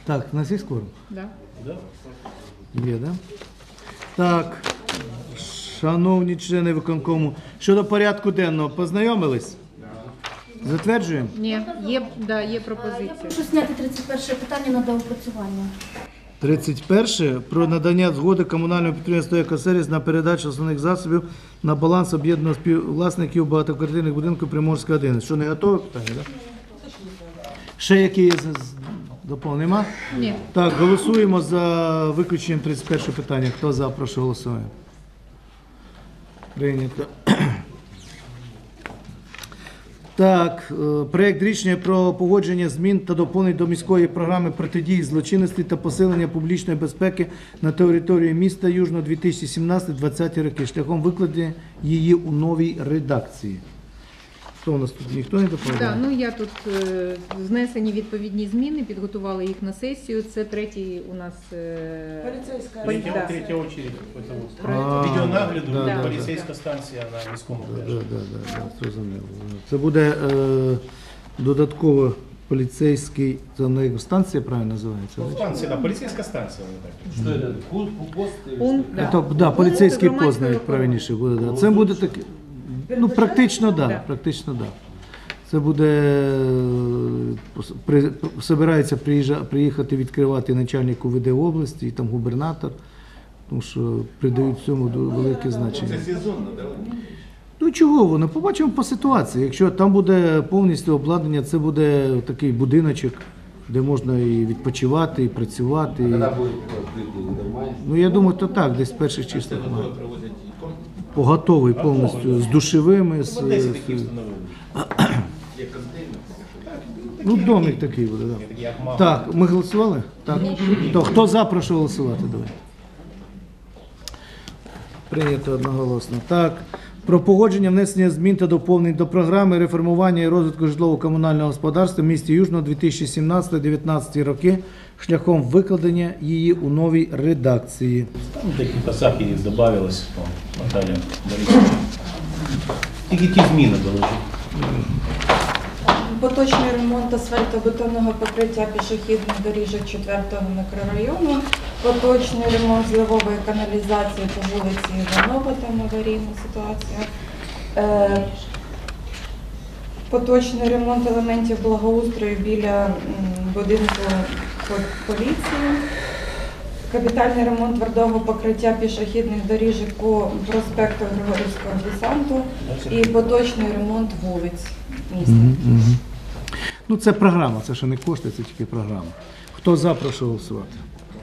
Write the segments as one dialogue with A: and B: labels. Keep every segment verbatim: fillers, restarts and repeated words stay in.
A: Так, на всіх скоро?
B: Да.
A: Є, да? Так, шановні члени виконкому, щодо порядку денного, познайомились? Затверджуємо?
B: Ні, є, да, є пропозиція.
C: Прошу зняти тридцять перше питання на доопрацювання.
A: тридцять перше. Про надання згоди комунального підприємства «Екосервіс» на передачу основних засобів на баланс об'єднаного співвласників багатоквартирних будинків Приморська один. Що, не готове питання, так? Ще які є доповнення? Нема?
B: Ні.
A: Так, голосуємо за виключенням тридцять перше питання. Хто за, прошу голосує. Прийнято. Так, проєкт рішення про погодження змін та доповнень до міської програми протидії злочинності та посилення публічної безпеки на території міста Южного дві тисячі сімнадцятий - двадцятий роки шляхом викладення її у новій редакції. Хто у нас тут? Ніхто не доповідає?
B: Да, ну я тут е, внесені відповідні зміни, підготувала їх на сесію. Це третій у нас е,
D: Полицейская.
B: полі-
E: Третья,
B: да.
E: третья очередь потому
A: А,
E: видеонагляду,
A: да,
B: да,
E: полицейская станция на міському
A: Да,
E: пляжі.
A: да, да, да, зрозуміло. Це буде е, додатково поліцейський, це на станція правильно називається?
E: Ну, станция, да, полицейская станция. вона так.
D: Что это? Пункт, пост? или
B: Пункт,
D: что?
B: да.
A: Це, да, поліцейський
B: Пункт
A: пост навіть
B: громадської
A: правильніше буде. Да. Це буде таке, ну практично, да,
B: Да.
A: практично, да. Це буде, е, при, собирається приїжджа, приїхати відкривати начальник УВД області і там губернатор, тому що придають цьому велике значення.
D: Це сезонно, да?
A: Ну чого воно? Побачимо по ситуації. Якщо там буде повністю обладнання, це буде такий будиночок, де можна і відпочивати, і працювати. І...
D: Когда будет открытый нормально?
A: Ну я думаю, то так, десь в перших числах.
D: Готовы
A: має.
D: проводить
A: Поготовий повністю, з душевими, з,
E: Одесі такі
A: з-
E: встановили.
D: Є контейнер?
A: ну домик такий буде. Да.
E: Такі як мама.
A: Так, ми голосували? Так. То, хто за, прошу голосувати, давай. Прийнято одноголосно. Так. Про погодження внесення змін та доповнень до програми реформування і розвитку житлово-комунального господарства в місті Южного дві тисячі сімнадцятий - дві тисячі дев'ятнадцятий роки шляхом викладення її у новій редакції.
E: Там декілька сахарів додавалось, Наталя Борисовна. Тільки ті зміни доложили.
F: Поточний ремонт асфальтобетонного покриття пішохідних доріжок четвертого мікрорайону, поточний ремонт зливової каналізації по вулиці Іванова, там аварійна ситуація, Е, поточний ремонт елементів благоустрою біля м, будинку по- поліції, капітальний ремонт твердого покриття пішохідних доріжок по проспекту Григорівського десанту і поточний ремонт вулиць міста.
A: Ну, це програма, це ще не кошти, це тільки програма. Хто за, прошу голосувати.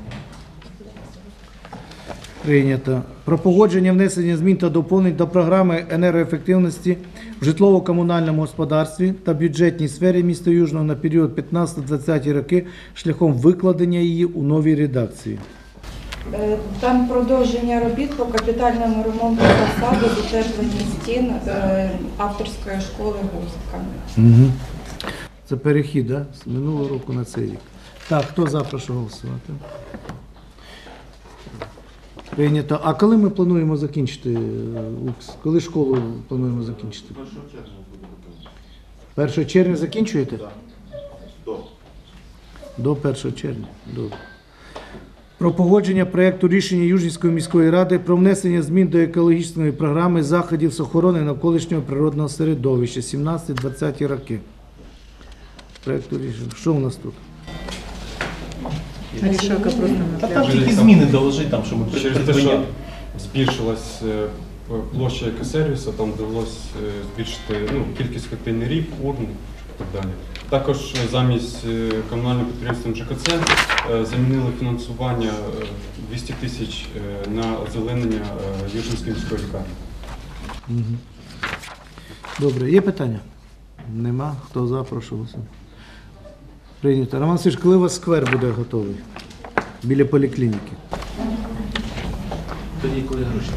A: Прийнято. Про погодження внесення змін та доповнень до програми енергоефективності в житлово-комунальному господарстві та бюджетній сфері міста Южного на період п'ятнадцятий - двадцятий роки шляхом викладення її у новій редакції.
F: Е, Там продовження робіт по капітальному ремонту фасаду, утеплення стін е, авторської школи Густка.
A: Угу. Це перехід, да? З минулого року на цей рік. Так, хто за, прошу голосувати. Прийнято. А коли ми плануємо закінчити, е, УКС? Коли школу плануємо закінчити? першого червня закінчуєте? До першого червня. Добре. Про погодження проєкту рішення Южнівської міської ради про внесення змін до екологічної програми заходів з охорони навколишнього природного середовища сімнадцятий - двадцятий роки. Проєкту рішення. Що у нас тут?
B: Рішака просто на
E: Та там
B: пляжі.
E: тільки зміни доложити, там, щоб
G: Через те,
E: придбання.
G: що збільшилась е, площа екосервісу, там довелося е, збільшити ну, кількість контейнерів, урн і так далі. Також е, замість е, комунального підприємства ЖКЦ е, замінили фінансування е, двісті тисяч е, на озеленення е, Южнівської міської лікарні.
A: Добре, є питання? Нема. Хто за, прошу голосувати. Прийнято. Роман Васильович, коли у вас сквер буде готовий? Біля поліклініки?
D: Тоді коли гроші.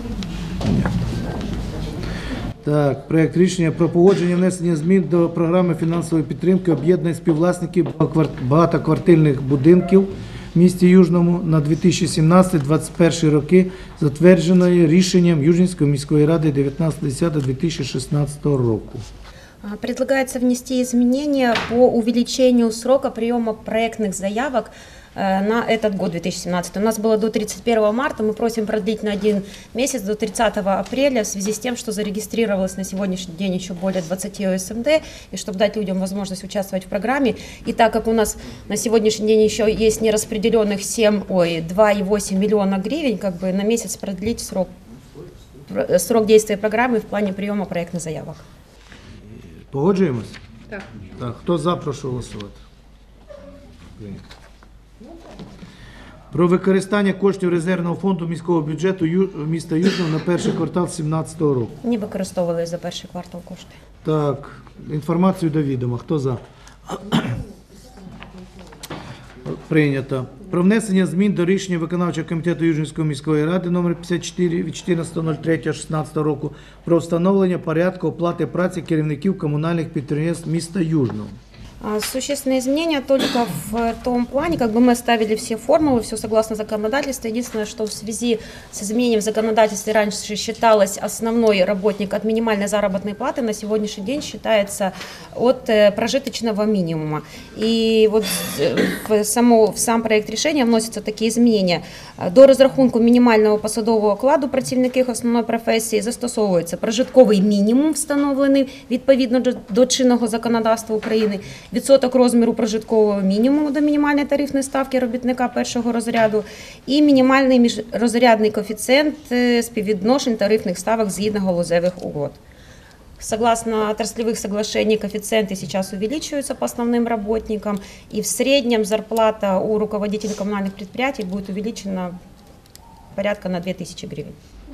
A: Так, проєкт рішення про погодження внесення змін до програми фінансової підтримки об'єднань співвласників багатоквартирних будинків в місті Южному на дві тисячі сімнадцятий - двадцять перший роки, затвердженої рішенням Южнівської міської ради дев'ятнадцяте листопада дві тисячі шістнадцятого року.
H: А, Предлагается внести изменения по увеличению срока приема проектных заявок э, на этот год, две тысячи семнадцатый. У нас было до тридцать первого марта, мы просим продлить на один месяц, до тридцатого апреля, в связи с тем, что зарегистрировалось на сегодняшний день еще более двадцати о эс эм дэ, и чтобы дать людям возможность участвовать в программе. И так как у нас на сегодняшний день еще есть нераспределенных семь, ой, два и восемь миллиона гривен, как бы на месяц продлить срок, срок действия программы в плане приема проектных заявок.
A: Погоджуємось?
B: Так.
A: Так, хто за, прошу голосувати. Прийнято. Про використання коштів резервного фонду міського бюджету Ю- міста Южного на перший квартал дві тисячі сімнадцятого року.
H: Не використовувались за перший квартал кошти.
A: Так, інформацію до відома. Хто за? Прийнято. Про внесення змін до рішення виконавчого комітету Южнівської міської ради номер п'ятдесят чотири від чотирнадцятого третього шістнадцятого року про встановлення порядку оплати праці керівників комунальних підприємств міста Южного.
H: А, Существенные изменения только в том плане, как бы мы оставили все формулы, все согласно законодательству. Единственное, что в связи с изменением в законодательстве раньше считалось основной работник от минимальной заработной платы, на сегодняшний день считается от э, прожиточного минимума. И вот э, в, само, в сам проект решения вносятся такие изменения. До розрахунку мінімального посадового окладу працівників основної професії застосовується прожитковий мінімум, встановлений відповідно до, до чинного законодавства України, відсоток розміру прожиткового мінімуму до мінімальної тарифної ставки робітника першого розряду і мінімальний міжрозрядний коефіцієнт е, співвідношень тарифних ставок згідно галузевих угод. Согласно отраслевых соглашений, коэффициенты сейчас увеличиваются по основным работникам, и в среднем зарплата у руководителей коммунальных предприятий будет увеличена порядка на две тысячи гривен.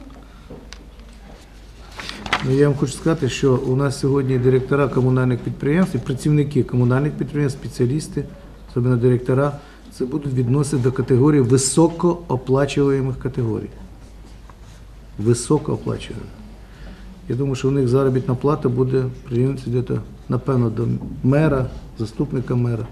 A: Ну, я вам хочу сказати, що у нас сьогодні директора комунальних підприємств і працівники комунальних підприємств, спеціалісти, особливо директора, це будуть відносити до категорії високооплачуваних категорій. Високооплачуваних. Я думаю, що у них заробітна плата буде прирівнюватися десь, напевно, до мера, заступника мера.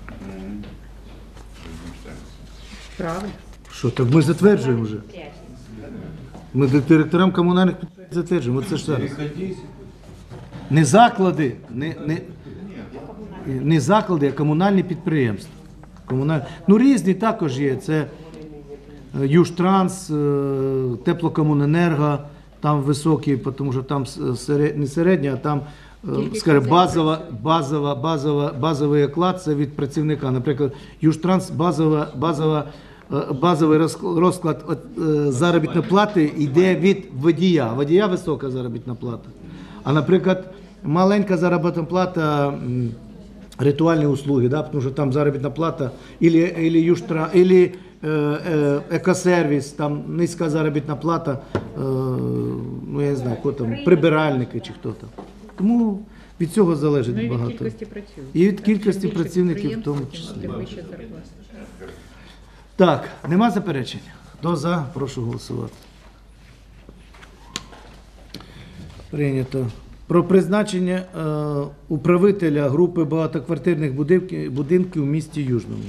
B: Правильно.
A: Що, так ми затверджуємо вже. Ми директорам комунальних підприємств затверджуємо. Оце ж зараз. Не заклади, не, не, не заклади, а комунальні підприємства. Комунальні. Ну, різні також є. Це Южтранс, е, Теплокомуненерго, там високі, тому що там серед- не середня, а там е, скажімо, базова, базова, базова, базовий оклад це від працівника. Наприклад, Южтранс базова, базова, е, базовий розк- розклад от, е, заробітної плати йде від водія. Водія висока заробітна плата. А, наприклад, маленька заробітна плата м, ритуальні услуги, да, тому що там заробітна плата, ілі, ілі, южтра, ілі е, е, екосервіс, там низька заробітна плата, е, ну я не знаю, хто там, прибиральники чи хто там. Тому від цього залежить
B: Ну і від
A: багато.
B: кількості працюють.
A: І від
B: Так,
A: кількості
B: чим більше
A: працівників в тому
B: підприємств,
A: числі.
B: тим вища зарплата.
A: Так, нема заперечень? Хто за, прошу голосувати. Прийнято. Про призначення е, управителя групи багатоквартирних будинків, будинків у місті Южному.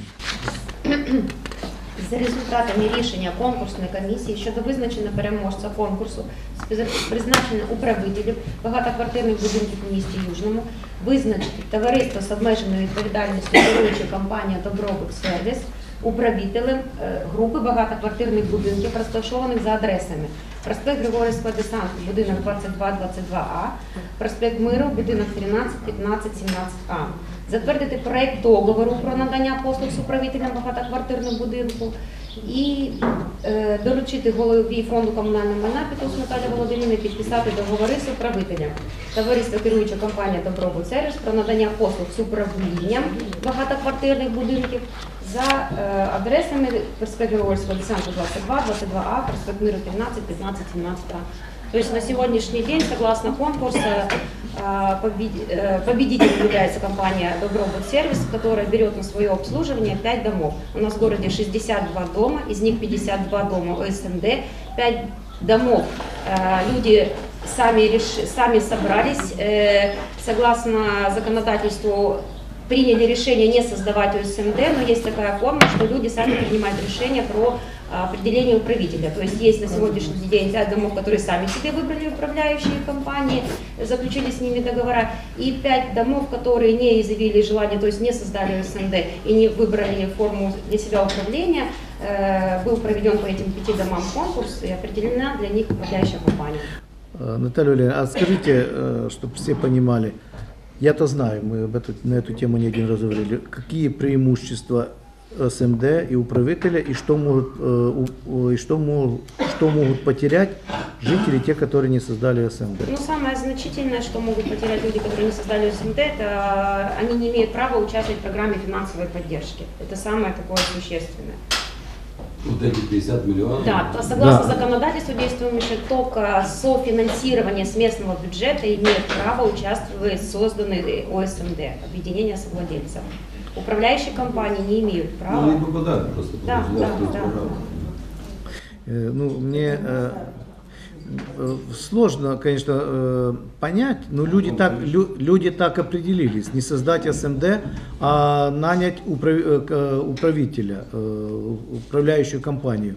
H: За результатами рішення конкурсної комісії щодо визначення переможця конкурсу з призначення управителів багатоквартирних будинків у місті Южному визначити товариство з обмеженою відповідальністю керуюча компанія «Добробут Сервіс» управителем е, групи багатоквартирних будинків, розташованих за адресами: проспект Григорівського десанту, будинок двадцять два двадцять два А, проспект Миру, будинок тринадцять п'ятнадцять сімнадцять А. Затвердити проект договору про надання послуг з управителем багатоквартирного будинку і е, доручити голові фонду комунального майна Петус Наталії Володимирівні підписати договори з управителем. Товариство керуюча компанія «Добробут Сервіс» про надання послуг з управлінням багатоквартирних будинків за е, адресами проспект Григорівського десанту двадцять два двадцять два А, проспект Миру тринадцять пятнадцать семнадцать А. То есть на сегодняшний день, согласно конкурсу, победителем является компания «Добробут Сервис», которая берет на свое обслуживание пять домов. У нас в городе шестьдесят два дома, из них пятьдесят два дома о эс эм дэ, пять домов. Люди сами, реш... сами собрались, согласно законодательству, приняли решение не создавать о эс эм дэ, но есть такая форма, что люди сами принимают решение про определение управителя. То есть есть на сегодняшний день пять домов, которые сами себе выбрали управляющие компании, заключили с ними договора, и пять домов, которые не изъявили желание, то есть не создали СМД и не выбрали форму для себя управления, э, был проведен по этим пяти домам конкурс и определена для них управляющая компания.
A: Наталья Валерьевна, а скажите, чтобы все понимали, я-то знаю, мы об эту, на эту тему не один раз говорили, какие преимущества СМД и управителя, и что могут, и что могут, что могут потерять жители, те, которые не создали СМД?
H: Ну, самое значительное, что могут потерять люди, которые не создали СМД, это они не имеют права участвовать в программе финансовой поддержки. Это самое такое существенное.
D: Вот эти пятьдесят миллионов.
H: Да, согласно
A: Да.
H: законодательству действующему, только софинансирование с местного бюджета имеет право участвовать в созданной ОСМД, объединение совладельцев. Управляющие компании не имеют права.
D: Ну, не попадают просто.
H: Да,
D: потому
H: да,
D: что у нас
H: да.
D: программа.
A: Э, Ну, мне э, э, сложно, конечно, э, понять, но люди так, лю- люди так определились, не создать СМД, а нанять управ- э, к- э, управителя, э, управляющую компанию.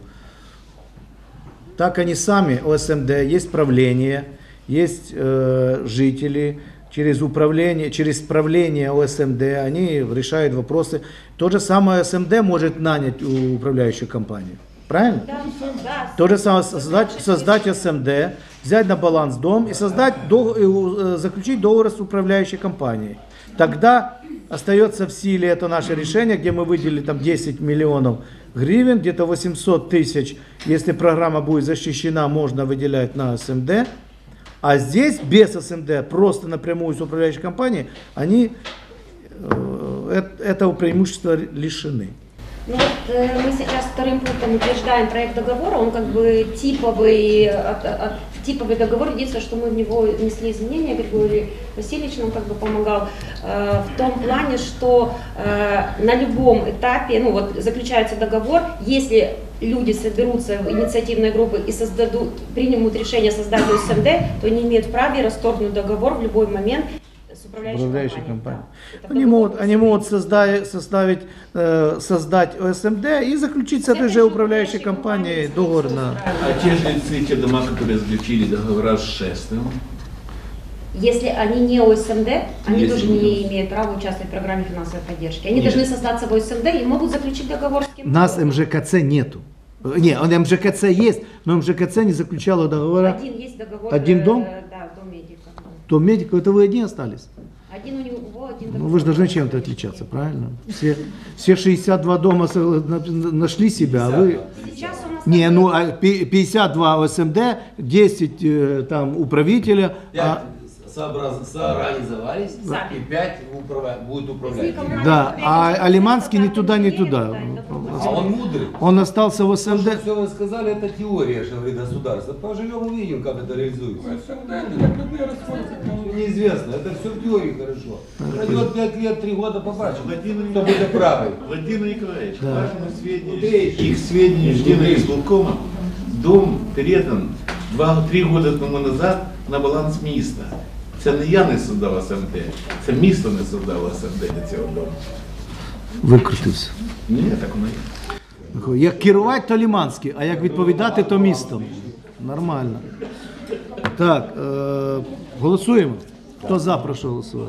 A: Так они сами, ОСМД, есть правление, есть э, жители, через управление, через правление ОСМД они решают вопросы. То же самое ОСМД может нанять у- управляющую компанию. Правильно?
H: Да, да.
A: То же самое создать, создать СМД, взять на баланс дом и создать, до- и, э, заключить договор с управляющей компанией. Тогда остается в силе это наше решение, где мы выделили там десять миллионов гривен, где-то восемьсот тысяч, если программа будет защищена, можно выделять на СМД. А здесь без СМД, просто напрямую с управляющей компанией, они э, э, этого преимущества лишены.
H: Ну вот э, мы сейчас вторым пунктом утверждаем проект договора, он как бы типовый, от- от- типовый договор, единственное, что мы в него внесли изменения, Григорий Васильевич нам как бы помогал, э, в том плане, что э, на любом этапе, ну вот заключается договор, если люди соберутся в инициативной группы и создадут, примут решение создать ОСМД, то они имеют право расторгнуть договор в любой момент с управляющей,
A: Управляющей
H: компанией.
A: компанией.
H: Да. Это
A: Они
H: по
A: могут,
H: договору
A: они могут создать, составить, э, создать ОСМД и заключить с этой же управляющей компанией договор на...
I: А те жильцы, те дома, которые заключили договора с шестым,
H: Если они не ОСМД, они
I: Если
H: тоже
I: не
H: не имеют права участвовать в программе финансовой поддержки. Они
I: Нет.
H: должны создаться в ОСМД и могут заключить договор с кем-то.
A: У нас МЖКЦ нету. Э, Не, он МЖКЦ есть, но МЖКЦ не заключало договора.
H: Один есть договор.
A: Один
H: э,
A: дом?
H: Да, дом медика.
A: То медиков, это вы одни остались.
H: Один у него, один
A: Ну,
H: договор.
A: вы же должны чем-то отличаться, правильно? Все, все шестьдесят два дома со- на- нашли себя, а вы...
H: Сейчас у нас...
A: Не, ну а пи- пятьдесят два ОСМД, десять э, там управителя,
D: Пять
A: а,
D: сообраз- соорганизовались,
H: Да.
D: и пять управля- будет управлять.
A: да, а Алиманский ни туда, ни туда.
D: А он мудрый.
A: Он остался в
D: То,
A: СМД.
D: что все вы сказали, это теория, что говорит государство. Поживем, увидим, как это реализуется. Неизвестно, это все в теории хорошо. Пройдет пять лет, три года, побачим, кто будет правый.
I: Владимир Николаевич,
A: Да.
I: к вашему сведению,
D: Мудрейший.
I: их сведению ждено исполкома, дом передан два-три года тому назад на баланс міста. Це не я не создав СМД, це місто не создало СМД для цього дому.
A: Викрутився.
I: Ні, так воно є.
A: Як керувати, то Ліманський, а як відповідати, то містом. Нормально. Так, е, голосуємо. Хто за, прошу голосувати.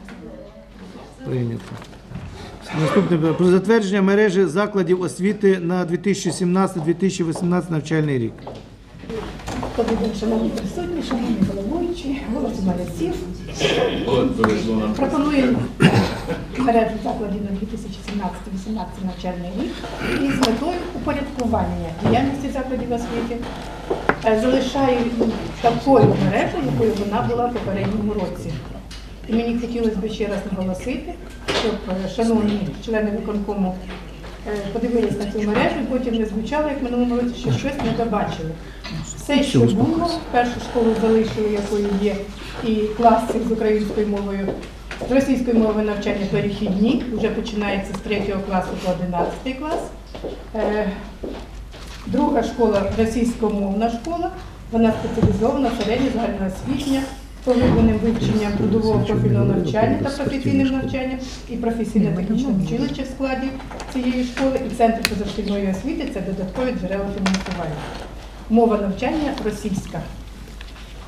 A: Прийнято. Наступне питання. Про затвердження мережі закладів освіти на дві тисячі сімнадцятий - дві тисячі вісімнадцятий навчальний рік.
J: Добрий день, шановні присутні, шановні головуючі, голос молодців.
I: От повезло нам.
J: Пропонуємо мережу закладів на дві тисячі сімнадцятий - вісімнадцятий навчальний рік із метою упорядкування діяльності закладів освіти. Е, Залишаю такою мережею, якою вона була в попередньому році. І мені хотілося б ще раз наголосити, щоб е, шановні члени виконкому е, подивились на цю мережу і потім не звучало, як в минулому році, що щось не добачили. Все, що було, першу школу залишили, якою є, і класи з українською мовою, з російською мовою навчання перехідні, вже починається з третього класу по одинадцятий клас. Е, Друга школа російськомовна школа, вона спеціалізована, середня, загальноосвітня, з поглибленим вивченням трудового профільного навчання та професійним навчанням і професійно-технічне училище в складі цієї школи, і центр позашкільної освіти – це додаткові джерела фінансування. Мова навчання російська.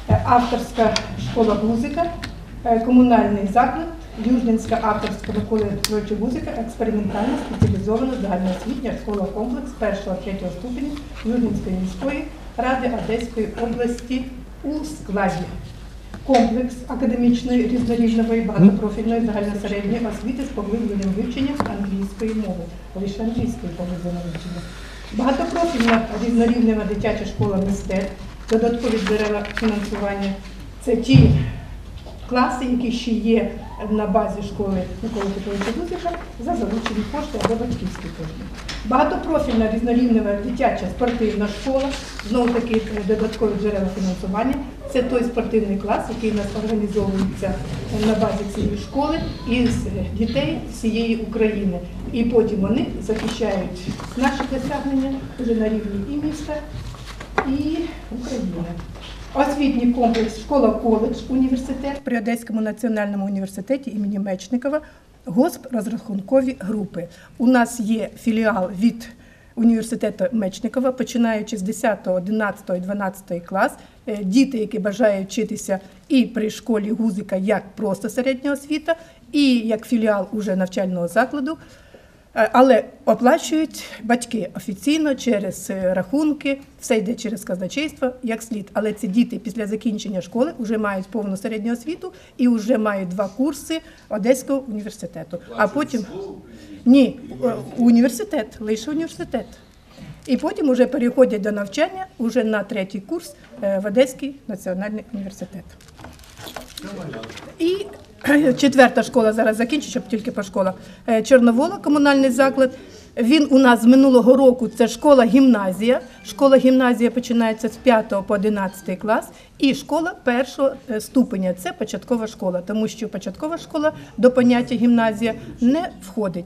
J: е, авторська школа музика, е, комунальний заклад, Южненська авторська виконавча музика, експериментальна спеціалізована загальноосвітня школа-комплекс першого-третього ступеня Южненської міської ради Одеської області у складі. Комплекс академічної різнорівневої багатопрофільної загальносередньої освіти з поглибленим вивченням англійської мови, лише англійської поглибленого вивчення. Багатопрофільна різнорівнева дитяча школа мистецтв, додаткові джерела фінансування – це ті класи, які ще є на базі школи Миколи Петровича Гузика за залучені кошти або батьківські кошти. Багатопрофільна різнорівнева дитяча спортивна школа, знову таки додаткові джерела фінансування. Це той спортивний клас, який у нас організовується на базі цієї школи із дітей всієї України. І потім вони захищають наші досягнення вже на рівні і міста, і України. Освітній комплекс школа-коледж, університет при Одеському національному університеті імені Мечникова, госпрозрахункові групи. У нас є філіал від університету Мечникова, починаючи з десятого, одинадцятого і дванадцятого клас. Діти, які бажають вчитися і при школі Гузика як просто середня освіта, і як філіал уже навчального закладу, але оплачують батьки офіційно через рахунки, все йде через казначейство, як слід. Але ці діти після закінчення школи вже мають повну середню освіту і вже мають два курси Одеського університету. А потім ні, університет, лише університет. І потім вже переходять до навчання уже на третій курс в Одеський національний університет. І четверта школа, зараз закінчу, щоб тільки по школах. Чорновола, комунальний заклад. Він у нас з минулого року, це школа-гімназія. Школа-гімназія починається з п'ятого по одинадцятий клас. І школа першого ступеня, це початкова школа, тому що початкова школа до поняття гімназія не входить.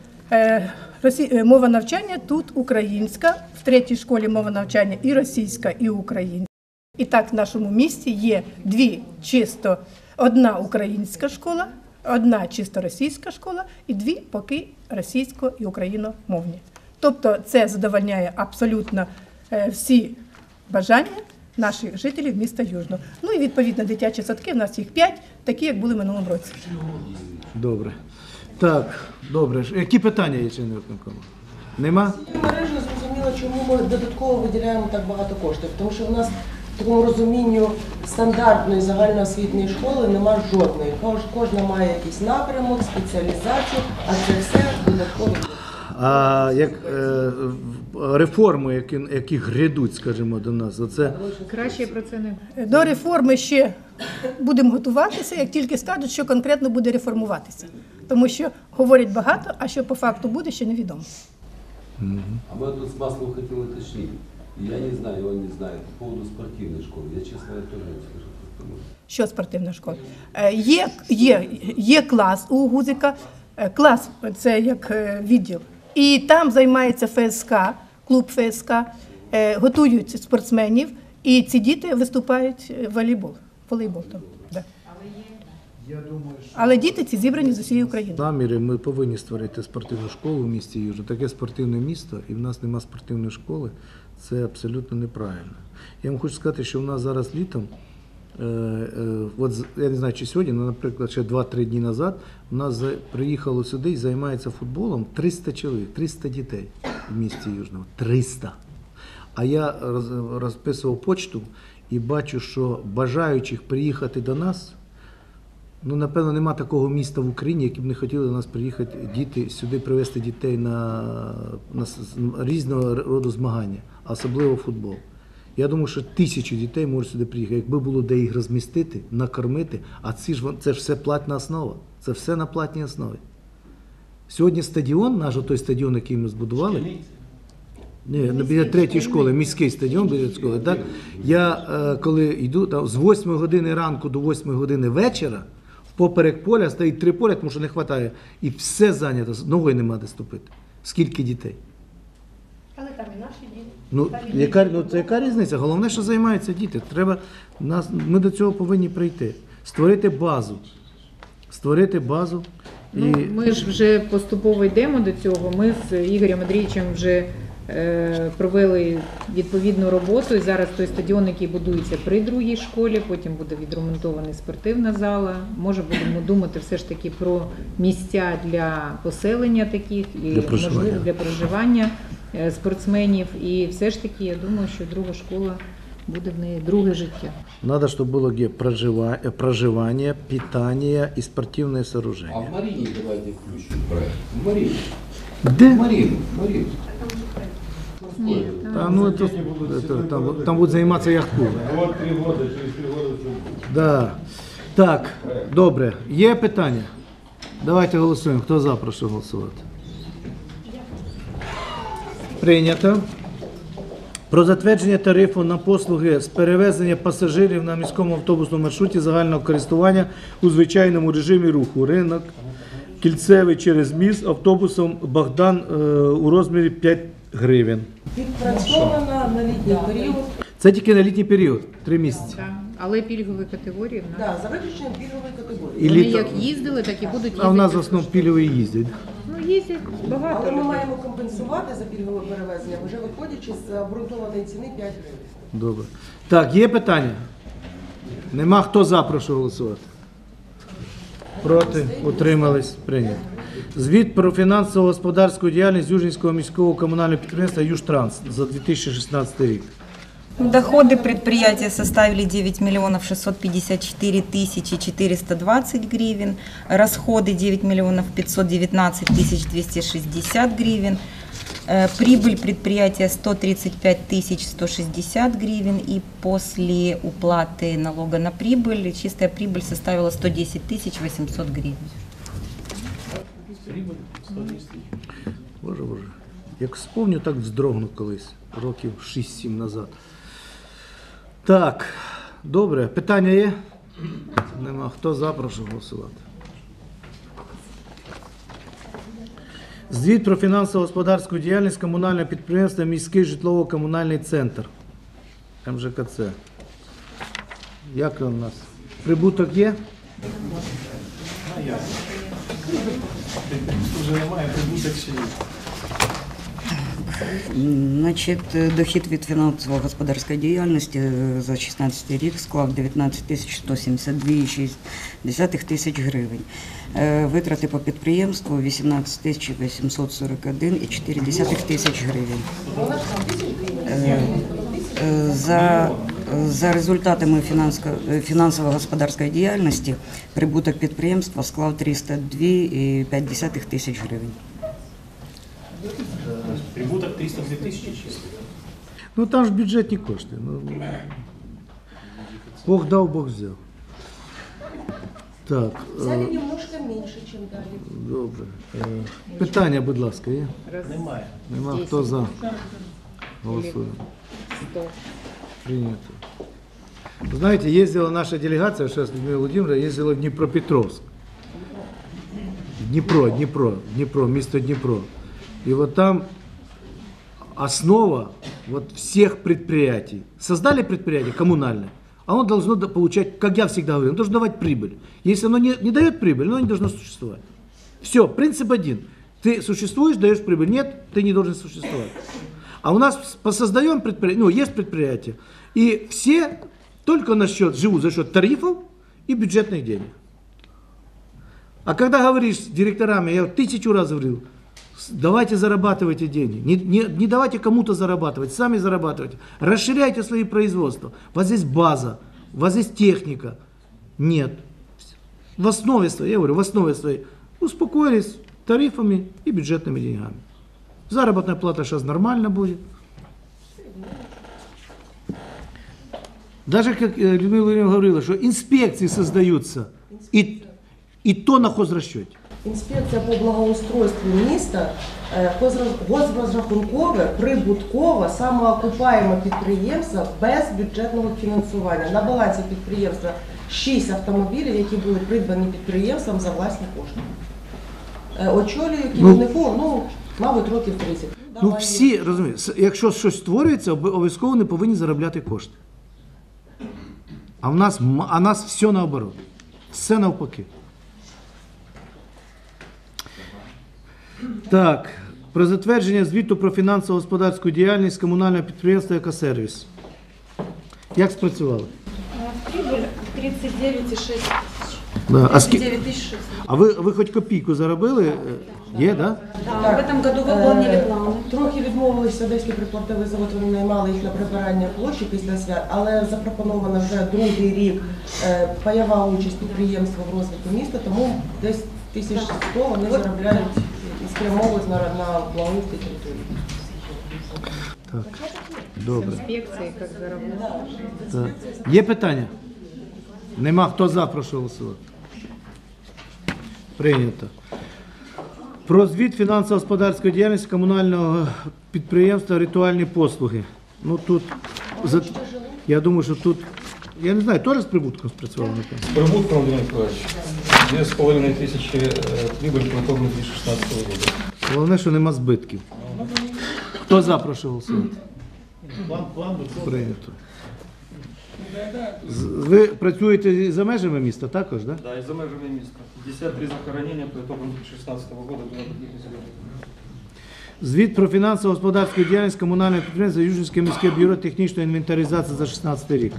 J: Мова навчання тут українська, в третій школі мова навчання і російська, і українська. І так в нашому місті є дві чисто, одна українська школа, одна чисто російська школа і дві поки російсько- і україномовні. Тобто це задовольняє абсолютно всі бажання наших жителів міста Южного. Ну і відповідно дитячі садки, у нас їх п'ять, такі, як були в минулому році.
A: Добре. Так, добре. Які питання є чи не виконкому? Нема?
K: Мережі зрозуміло, чому ми додатково виділяємо так багато коштів. Тому що в нас в такому розумінню стандартної загальноосвітньої школи нема жодної. Кожна має якийсь напрямок, спеціалізацію, а це все додатково.
A: А як е, реформи, які, які грядуть, скажімо, до нас, оце...
B: Краще про це не.
J: До реформи ще будемо готуватися, як тільки скажуть, що конкретно буде реформуватися. Тому що говорять багато, а що по факту буде, ще невідомо.
L: А мы тут с Масловым хотели уточнить. Я не знаю, он не знает. По поводу спортивной школы. Я, честно говоря, тоже не слышал.
J: Що спортивна школа? Е, Є, є, є клас у Гузика, Е, клас – це як е, відділ. І там займається ФСК, клуб ФСК, е, готують спортсменів, і ці діти виступають в волейбол. волейбол там, да. Але діти ці зібрані з усієї України.
A: Наміри ми повинні створити спортивну школу в місті Южно. Таке спортивне місто, і в нас нема спортивної школи, це абсолютно неправильно. Я вам хочу сказати, що в нас зараз літом, е, е, от я не знаю, чи сьогодні, але, наприклад, ще два-три дні назад, у нас за, приїхало сюди і займається футболом триста чоловік, триста дітей в місті Южного. триста. А я роз, розписував почту і бачу, що бажаючих приїхати до нас, ну, напевно, нема такого міста в Україні, які б не хотіли до нас приїхати діти, сюди привезти дітей на, на різного роду змагання, особливо футбол. Я думаю, що тисячі дітей можуть сюди приїхати, якби було де їх розмістити, накормити, а ці ж, це ж все платна основа, це все на платній основі. Сьогодні стадіон, наш той стадіон, який ми збудували, ні, біля третьої школи, міський стадіон біля школи, так? Я, е, коли йду, там, з восьмої години ранку до восьмої години вечора, поперек поля стоїть три поля, тому що не вистачає, і все зайнято, ногою нема де ступити. Скільки дітей?
J: Але там і наші діти.
A: Ну, яка, ну, це яка різниця? Головне, що займаються діти. Треба, нас, ми до цього повинні прийти. Створити базу. Створити базу.
B: Ну,
A: І...
B: Ми ж вже поступово йдемо до цього. Ми з Ігорем Андрійовичем вже е, провели відповідну роботу. І зараз той стадіон, який будується при другій школі, потім буде відремонтована спортивна зала. Може, будемо думати все ж таки про місця для поселення таких і
A: Для проживання.
B: можливо для проживання е, спортсменів. І все ж таки, я думаю, що друга школа буде в неї друге життя.
A: Надо, чтобы было где прожива- проживание, питание и спортивные
L: А
A: сооружения.
L: в Марине давайте включим проект. В Марине.
A: Где?
L: Марину, Марину.
B: Ні,
A: А, ну, это, это, там, там будут заниматься яхт-клубом.
D: Вот три года, через три года все будет.
A: Да. Так, добре. Є питання? Давайте голосуємо. Хто за, прошу голосувати. Прийнято. Про затвердження тарифу на послуги з перевезення пасажирів на міському автобусному маршруті загального користування у звичайному режимі руху. Ринок Кільцевий через міст автобусом Богдан е, у розмірі п'ять гривень.
K: Відпрацьована на літній період.
A: Це тільки на літній період, три місяці.
B: Так. Але пільгові категорії в нас.
K: Да, за виключенням пільгової категорії.
A: І
B: Вони
A: літо-
B: як їздили, так і будуть їздити.
A: А в нас в основному пільгові їздять.
B: Ну, їздять багато
K: Але ми
B: людей.
K: маємо компенсувати за пільгове перевезення, вже виходячи з обґрунтованої ціни п'ять гривень.
A: Добре. Так, є питання? Нема. Хто за, прошу голосувати. Проти? Утримались? Прийнято. Звіт про фінансово-господарську діяльність Южненського міського комунального підприємства «Южтранс» за дві тисячі шістнадцятий рік.
M: Доходы предприятия составили девять миллионов шестьсот пятьдесят четыре тысячи четыреста двадцать гривен, расходы девять миллионов пятьсот девятнадцать тысяч двести шестьдесят гривен, э, прибыль предприятия сто тридцать пять тысяч сто шестьдесят гривен, и после уплаты налога на прибыль чистая прибыль составила сто десять тысяч восемьсот гривен.
A: Боже, боже. Як вспомню, так вздрогну колись, років шість-сім назад. Так, добре. Питання є? Нема. Хто за, прошу голосувати. Звіт про фінансово-господарську діяльність комунального підприємства «Міський житлово-комунальний центр» ем же ка це. Як у нас? Прибуток є?
N: Вже немає прибуток ще є.
O: Значить, дохід від фінансово-господарської діяльності за шістнадцятий рік склав дев'ятнадцять тисяч сто сімдесят два цілих шість десятих тисяч гривень. Витрати по підприємству вісімнадцять тисяч вісімсот сорок один цілих чотири десятих тисяч гривень. За, за результатами фінансово-господарської діяльності прибуток підприємства склав триста два цілих п'ять десятих тисяч гривень.
E: Прибуток триста дві тисячі чисто.
A: Ну там ж бюджетні кошти. Ну, Бог дав, Бог взяв. Так.
K: Взяли
A: е,
K: немножко менше, ніж дали.
A: Добре. Е, Питання, будь ласка, є?
E: Немає.
A: Нема. Хто за? Голосуємо. Принято. Вы знаете, ездила наша делегация, сейчас Людмила Владимировна, ездила в Днепропетровск. Днепро, Днепро, Днепро, место Днепро. И вот там основа вот всех предприятий. Создали предприятие коммунальное, а оно должно получать, как я всегда говорю, оно должно давать прибыль. Если оно не, не дает прибыль, оно не должно существовать. Все, принцип один. Ты существуешь, даешь прибыль. Нет, ты не должен существовать. А у нас посоздаем предприятие, ну, есть предприятие, и все только на счет, живут за счет тарифов и бюджетных денег. А когда говоришь с директорами, я тысячу раз говорил, давайте зарабатывайте деньги, не, не, не давайте кому-то зарабатывать, сами зарабатывайте, расширяйте свои производства. У вас здесь база, у вас здесь техника. Нет. В основе своей, я говорю, в основе своей успокоились тарифами и бюджетными деньгами. Заработная плата сейчас нормально будет. Даже, как Людмила Владимировна говорила, что инспекции создаются, и, и то на хозрасчете.
K: Інспекція по благоустройству міста, е, хозроз- госрозрахункове, прибуткове, самоокупаєме підприємство без бюджетного фінансування. На балансі підприємства шість автомобілів, які були придбані підприємством за власні кошти. Е, Очолюю керівнику, ну, мабуть, років тридцять.
A: Ну всі, розумієте, с- якщо щось створюється, об- обов'язково не повинні заробляти кошти. А в нас, м- а нас все наоборот. Все навпаки. Так, Про затвердження звіту про фінансово-господарську діяльність комунального підприємства «Екосервіс». Як спрацювали?
F: Прибыль тридцать девять и шесть тысяч.
A: Да. А, ски...
F: тридцать девять тысяч шестьсот.
A: а ви, ви хоч копійку заробили? Є, да?
F: Да, в этом году выполнили
K: Е,
F: планы.
K: Трохи відмовилися Одеський припортовий завод, вони наймали їх на прибирання площі після свят, але запропоновано вже другий рік е, пайова участь підприємства в розвитку міста, тому десь тисяч сто вони заробляють і спрямовують на, на благоустрій території.
A: Так, добре.
B: Інспекції, як заробляти.
A: Так. Є питання? Нема. Хто за, прошу голосувати. Прийнято. Про звіт фінансово-господарської діяльності комунального підприємства «Ритуальні послуги». Ну тут, за- я думаю, що тут, я не знаю, теж з прибутком спрацювали? напевно?
E: С прибытком, Андрей Николаевич, две с половиной тысячи э, прибыль по итогам две тысячи шестнадцатого года.
A: Головне, що нема збитків. Хто за, прошу голосувати. Прийнято. З- Ви працюєте за межами міста також, так? Да?
E: Да, и за межами міста. пятьдесят три захоронения по итогам две тысячи шестнадцатого года было таких населенных.
A: Звіт про фінансово-господарську діяльність комунального підприємства Южненське міське бюро технічної інвентаризації за шістнадцятий рік.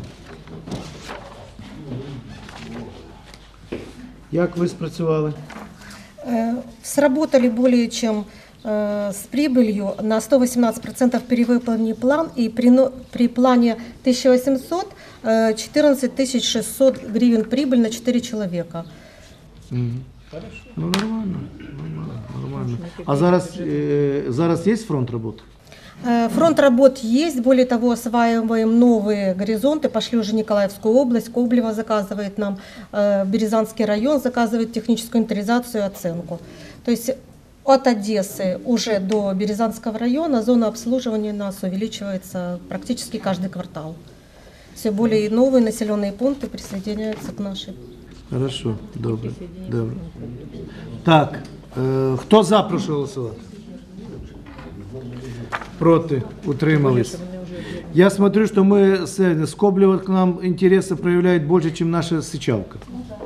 A: Як ви спрацювали?
N: Э, Сработали более чем э, с прибылью на сто восемнадцать процентов перевыполнили план, и при, но- при плане тысяча восемьсот э, четырнадцать тысяч шестьсот гривен прибыль на четыре человека.
A: Мгм. Ну нормально, нормально, нормально. А зараз, е, зараз є фронт роботи?
N: Э, Фронт работ есть, более того, осваиваем новые горизонты, пошли уже Николаевскую область, Коблево заказывает нам, э, Березанский район заказывает техническую инвентаризацию и оценку. То есть от Одессы уже до Березанского района зона обслуживания у нас увеличивается практически каждый квартал. Все более новые населенные пункты присоединяются к нашей.
A: Хорошо, добре. добре. Так, е, хто за, прошу голосувати? Проти, утримались. Я смотрю, что мы с, с Коблева к нам интереса проявляет больше, чем наша Сычавка.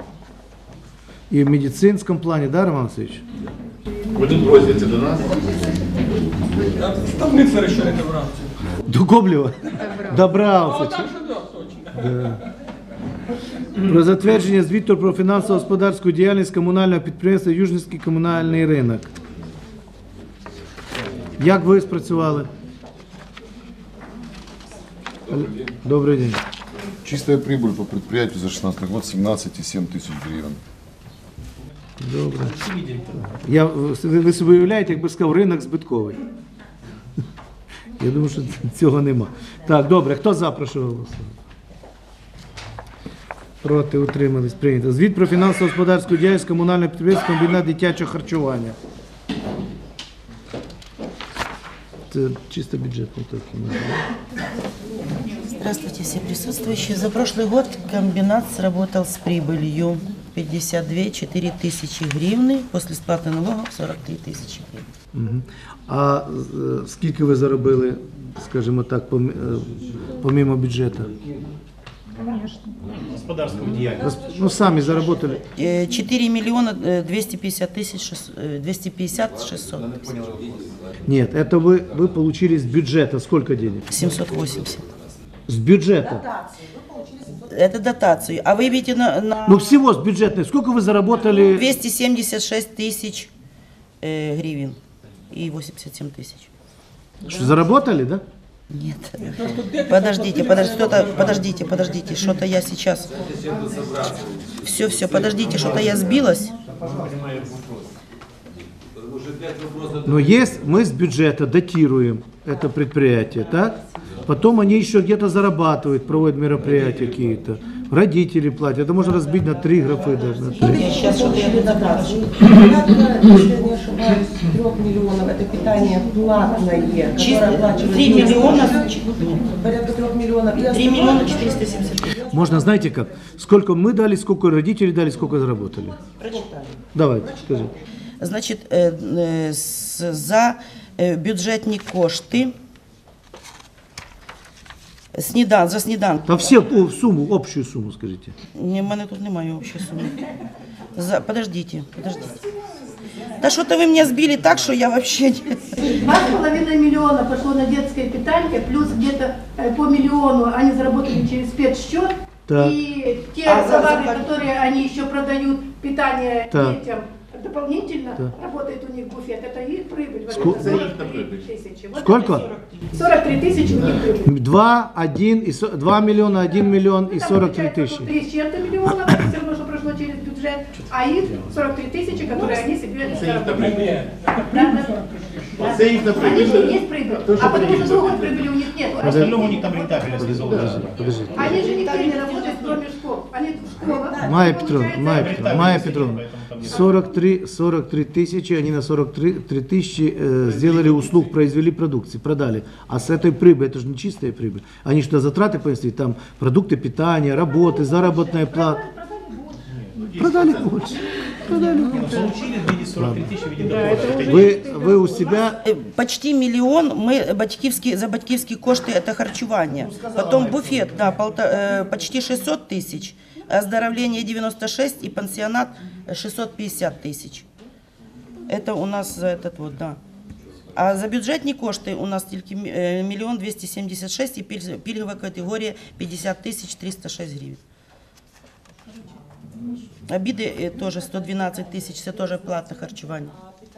A: И в медицинском плане, да, Роман Васильевич?
I: Ви тут возите до нас?
P: Ставниця решили добрався.
A: До Коблева? Добрався. Да. Про затвердження звіту про фінансово-господарську діяльність комунального підприємства Южненський комунальний ринок. Як ви спрацювали? Добрый день.
Q: Чистая прибыль по предприятию за шестнадцатый год семнадцать и семь тысяч гривен.
A: Добре. Я, ви, ви собі уявляєте, якби сказав, ринок збитковий. Я думаю, що цього нема. Так, добре, хто за, прошу голосувати? Проти, утримались, прийнято. Звіт про фінансово-господарську діяльність комунального підприємства комбінат дитячого харчування. Це чисто бюджетний тільки.
R: Здравствуйте, все присутствующие. За прошлый год комбинат сработал с прибылью пятьдесят две и четыре тысячи гривны, после сплаты налогов сорок три тысячи гривен.
A: Угу. А е, скільки ви заробили, скажімо так, помі- е, помимо бюджету?
E: Господарскую деятельность.
A: Ну, самі заработали.
R: Э, четыре миллиона э, двести пятьдесят тысяч, шест- э, двести пятьдесят шестьсот.
A: Нет, это вы, вы получили с бюджета сколько денег?
R: семьсот восемьдесят.
A: С бюджета?
R: Это дотацию. А вы видите на... на
A: Ну всего с бюджетной. Сколько вы заработали?
R: двести семьдесят шесть тысяч э, гривен и восемьдесят семь тысяч.
A: Что, заработали, да?
R: Нет. Подождите, подождите, что-то, подождите, подождите, что-то я сейчас... Все, все, подождите, что-то я сбилась.
A: Но есть, мы с бюджета датируем это предприятие, так? Потом они еще где-то зарабатывают, проводят мероприятия какие-то. Родители платят. Это можно разбить на три графы даже. На три.
R: Сейчас что-то я
K: Порядка, если я не ошибаюсь, трех миллионов это питание платное, которое оплачивает
R: три миллиона,
K: порядка трех миллионов. И
R: три
K: остальное-
R: миллиона четыреста семьдесят тысяч.
A: Можно, знаете как? Сколько мы дали, сколько родители дали, сколько заработали.
R: Прочитали.
A: Давайте, скажи.
R: Значить, е, е, с- за е, бюджетні кошти, снідан, за сніданки.
A: А все о, сумму, общую сумму скажите.
R: Ні, в мене тут немає общої суми. За, подождите, подождите. Да что-то вы меня сбили так, что я вообще не...
J: Два с половиной миллиона пошло на детское питание, плюс где-то э, по миллиону они заработали через спецсчет.
A: Так.
J: И те
R: А за-
J: товары,
R: за-
J: которые они еще продают, питание
A: Так.
J: детям, дополнительно
A: Так.
J: работает у них буфет. Это их прибыль. Вот
A: Ско-
J: это сорок три тысячи. Вот
A: Сколько?
J: это сорок три тысячи у них прибыль.
A: два, один и со- два миллиона, один миллион и сорок три тысячи.
J: Три с чем-то миллионов, это все равно, что прошло через бюджет, а их сорок три тысячи, которые они себе заработали. Да, да.
I: Це їх на
J: Они же
I: прибыль.
J: есть прибыль, а потому что другой прибыли у них нет.
E: В остальном у них там рентабельность.
A: Подождите.
J: Они же нигде не работают, кроме школ. Они в школах.
A: Майя Петровна, Майя Петровна, Майя Петровна, сорок три, сорок три тысячи, они на сорок три тысячи э, сделали услуг, произвели продукции, продали. А с этой прибыли, это же не чистая прибыль. Они что, затраты понесли, там продукты питания, работы, заработная плата. Продали больше. Продали больше.
E: Получили в виде сорок три тысячи в виде дохода.
A: Вы, вы у себя...
R: Э, Почти миллион мы батьківські, за батьківські кошти это харчевание. Потом буфет, да, полта, э, почти шестьсот тысяч, оздоровление девяносто шесть и пансионат шестьсот пятьдесят тысяч. Это у нас за этот вот, да. А за бюджетні кошти у нас тільки миллион двести семьдесят шесть и пільг- пільгова категорія пятьдесят тысяч триста шесть гривен. Обиды э, тоже сто двенадцать тысяч, это тоже платное харчевание.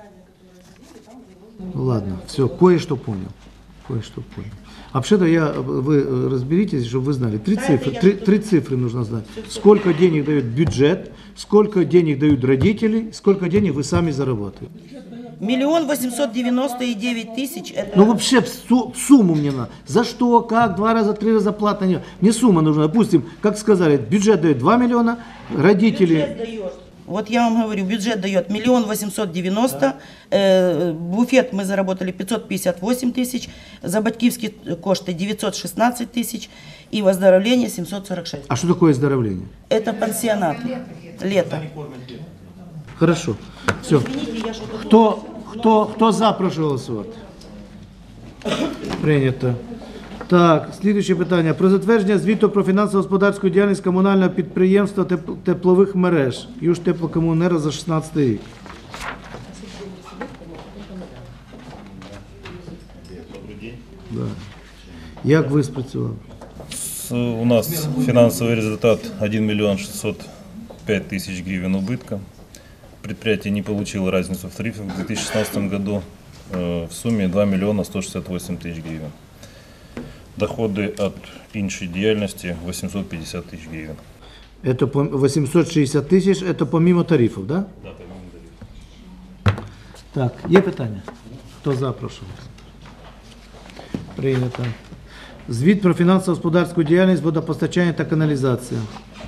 A: Ладно, все, кое-что понял. Кое-что понял. А вообще-то я, вы э, разберитесь, чтобы вы знали. Три цифры, три, три цифры нужно знать. Сколько денег дает бюджет, сколько денег дают родители, сколько денег вы сами зарабатываете.
R: Миллион восемьсот девяносто и девять тысяч. Это...
A: Ну вообще су- сумму мне надо. За что, как, два раза, три раза плата. Не- Мне сумма нужна. Допустим, как сказали, бюджет дает два миллиона, родители...
R: Бюджет дает. Вот я вам говорю, бюджет дает миллион восемьсот девяносто, э, буфет мы заработали пятьсот пятьдесят восемь тысяч, за батьківські кошты девятьсот шестнадцать тысяч и в оздоровление семьсот сорок шесть.
A: А что такое оздоровление?
R: Это пансионат. Лето.
A: Хорошо. Все. Кто, кто, кто за, прошу голосувати. Прийнято. Так, слідуюче питання. Про затвердження звіту про фінансово-господарську діяльність комунального підприємства теп- теплових мереж Южтеплокомуненерго за шістнадцятий рік. Да. Як ви спрацювали?
P: С- У нас финансовый результат один миллион шестьсот пять тысяч гривен убытка. Предприятие не получило разницу в тарифах в две тысячи шестнадцатом году э, в сумме два миллиона сто шестьдесят восемь тысяч гривен. Доходы от іншої діяльності восемьсот пятьдесят тысяч гривен.
A: Это по восемьсот шестьдесят тисяч, это помимо тарифів, да?
P: Да, помимо тарифов.
A: Так, є питання? Хто за, прошу. Прийнято. Звіт про фінансово-господарську діяльність водопостачання та каналізація.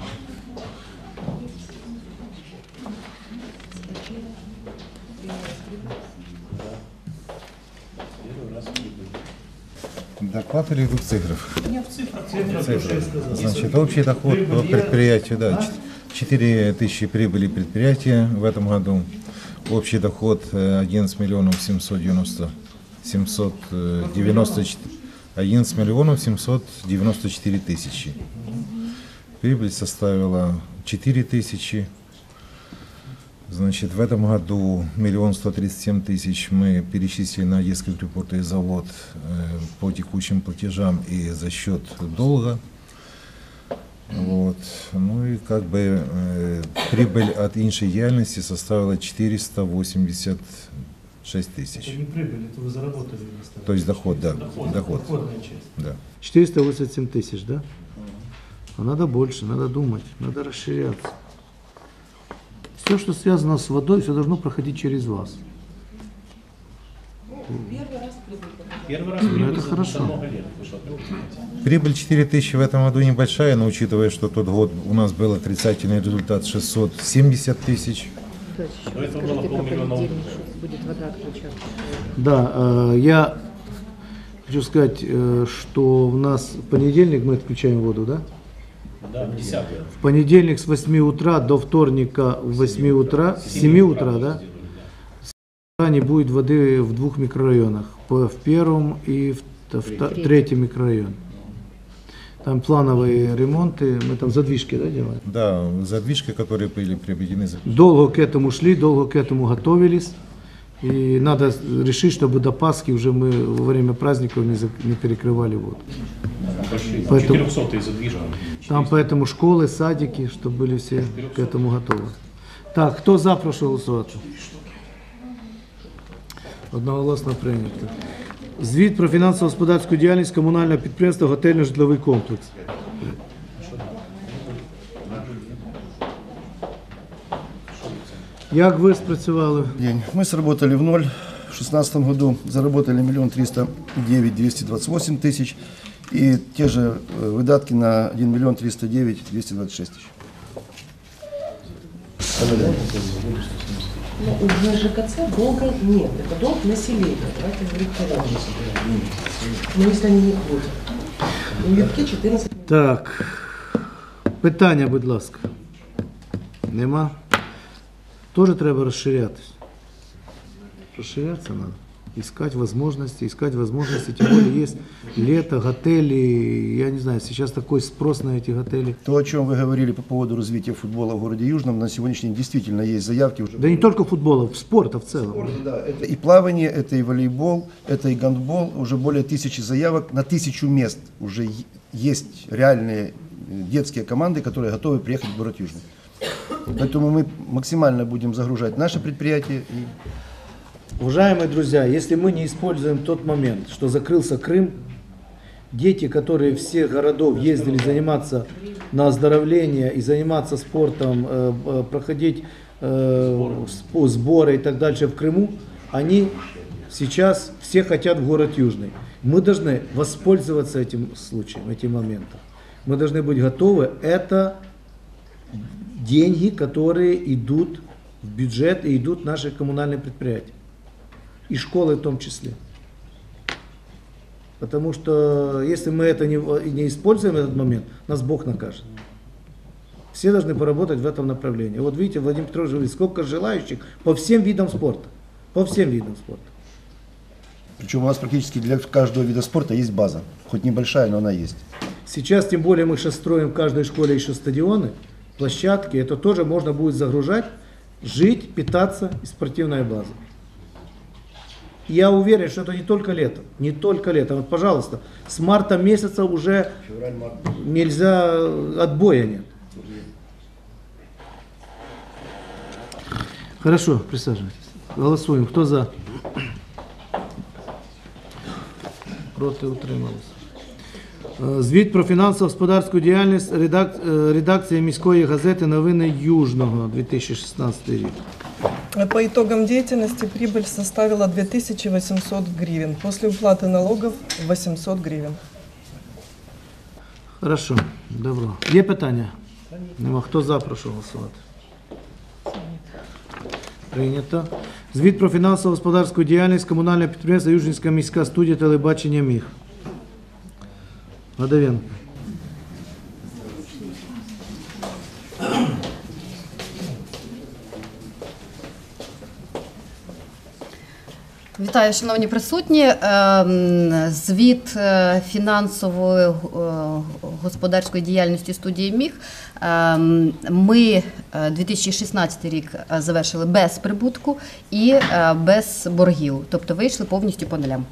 S: Доклад или в цифрах?
E: Нет, в цифрах.
S: Цифры. Значит, общий доход по предприятию, да, четыре тысячи прибыли предприятия в этом году. Общий доход э, одиннадцать миллионов семьсот девяносто, семьсот девяносто четыре, одиннадцать миллионов семьсот девяносто четыре тысячи. Прибыль составила четыре тысячи. Значит, в этом году миллион сто тридцать семь тысяч мы перечислили на Одесский припортовый завод э, по текущим платежам и за счет долга. Вот. Ну и как бы э, прибыль от іншої діяльності составила четыреста восемьдесят шесть тысяч.
A: Это не прибыль, это вы заработали.
S: То есть доход, да.
A: Доход,
S: Доход.
A: доходная часть.
S: Да.
A: четыреста восемьдесят семь тысяч, да? А надо больше, надо думать, надо расширяться. Все, что связано с водой, все должно проходить через вас.
E: Первый раз
A: Ну,
E: прибыль
A: это
E: за-
A: хорошо.
E: за много лет вышла от предприятия.
S: Прибыль четыре тысячи в этом году небольшая, но учитывая, что тот год у нас был отрицательный результат шестьсот семьдесят тысяч.
B: До
E: этого было полмиллиона
B: будет вода отключаться.
A: Да, э, я хочу сказать, э, что в нас в понедельник мы отключаем воду, да?
E: Да, десятый.
A: В понедельник с восьми утра до вторника в восьми утра, с семи утра, да? С утра не будет воды в двух микрорайонах, по- в первом и в, т- в та-
B: Третий.
A: третьем микрорайоне. Там плановые ремонты, мы там задвижки, да, делаем?
S: Да, задвижки, которые были приобретены за
A: Долго к этому шли, долго к этому готовились. И надо решить, чтобы до Пасхи уже мы во время праздников не, зак- не перекрывали воду. Поэтому-
E: четырехсотые задвижки.
A: Там поэтому школы, садики, чтобы были все к этому готовы. Так, хто за, прошу голосувати. Одноголосно прийнято. Звіт про фінансово-господарську діяльність комунального підприємства «Готельно-житловий комплекс». Як ви спрацювали?
T: День. Мы сработали в ноль. В две тысячи шестнадцатом году заработали миллион триста девять двести двадцать восемь тысяч. И те же э, выдатки на один миллион триста девять двести двадцать шесть тысяч.
K: Ну, у ЖКЦ долга нет, это долг населения. Давайте говорить корректно. Ну, если они не платят. У Литки четырнадцать.
A: Так, питання, будь ласка. Нема? Тоже треба розширятись. Розширяться надо. Искать возможности, искать возможности. Тем более есть лето, готели. Я не знаю, сейчас такой спрос на эти готели.
T: То, о чем вы говорили по поводу развития футбола в городе Южном, на сегодняшний день действительно есть заявки. Уже...
A: Да не только футбола, спорта в целом.
T: Спорт, да. Это и плавание, это и волейбол, это и гандбол. Уже более тысячи заявок на тысячу мест. Уже есть реальные детские команды, которые готовы приехать в город Южный. Поэтому мы максимально будем загружать наше предприятие. И...
A: Уважаемые друзья, если мы не используем тот момент, что закрылся Крым, дети, которые всех городов ездили заниматься на оздоровление и заниматься спортом, э, э, проходить э, спо- сборы и так дальше в Крыму, они сейчас все хотят в город Южный. Мы должны воспользоваться этим случаем, этим моментом. Мы должны быть готовы. Это деньги, которые идут в бюджет и идут в наши коммунальные предприятия. И школы в том числе. Потому что если мы это не, не используем, этот момент, нас Бог накажет. Все должны поработать в этом направлении. Вот видите, Владимир Петрович говорит, сколько желающих по всем видам спорта. По всем видам спорта.
T: Причем у нас практически для каждого вида спорта есть база. Хоть небольшая, но она есть.
A: Сейчас, тем более, мы сейчас строим в каждой школе еще стадионы, площадки. Это тоже можно будет загружать, жить, питаться и спортивная база. Я уверен, что это не только лето, не только лето. Вот, пожалуйста, с марта месяца уже нельзя, отбоя нет. Хорошо, присаживайтесь. Голосуем. Кто за? Проти, утримались. Е, Звіт про фінансово-господарську діяльність редак... е, редакції міської газети «Новини Южного» дві тисячі шістнадцятий рік.
U: По итогам деятельности прибыль составила две тысячи восемьсот гривен. После уплаты налогов восемьсот гривен.
A: Хорошо, добро. Є питання? Нема. Хто за, прошу голосувати. Прийнято. Звіт про фінансово-господарську діяльність комунального підприємства Южненська міська студія телебачення «Міг». Гадавенко.
V: Вітаю, шановні присутні. Ем, Звіт е, фінансової е, господарської діяльності студії «Міг». Ем, Ми е, дві тисячі шістнадцятий рік е, завершили без прибутку і е, без боргів, тобто вийшли повністю по нулям.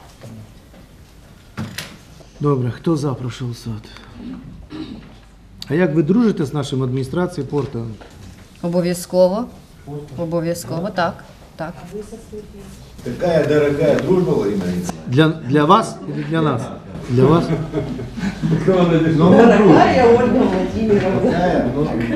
A: Добре, хто за, прошу голосувати. А як ви дружите з нашим адміністрацією порту?
V: Обов'язково. Обов'язково, так. Так.
I: Какая дорогая дружба, Владимир Николаевич.
A: Для, для вас или для нас? Для вас?
K: Дорогая Ольга Владимировна.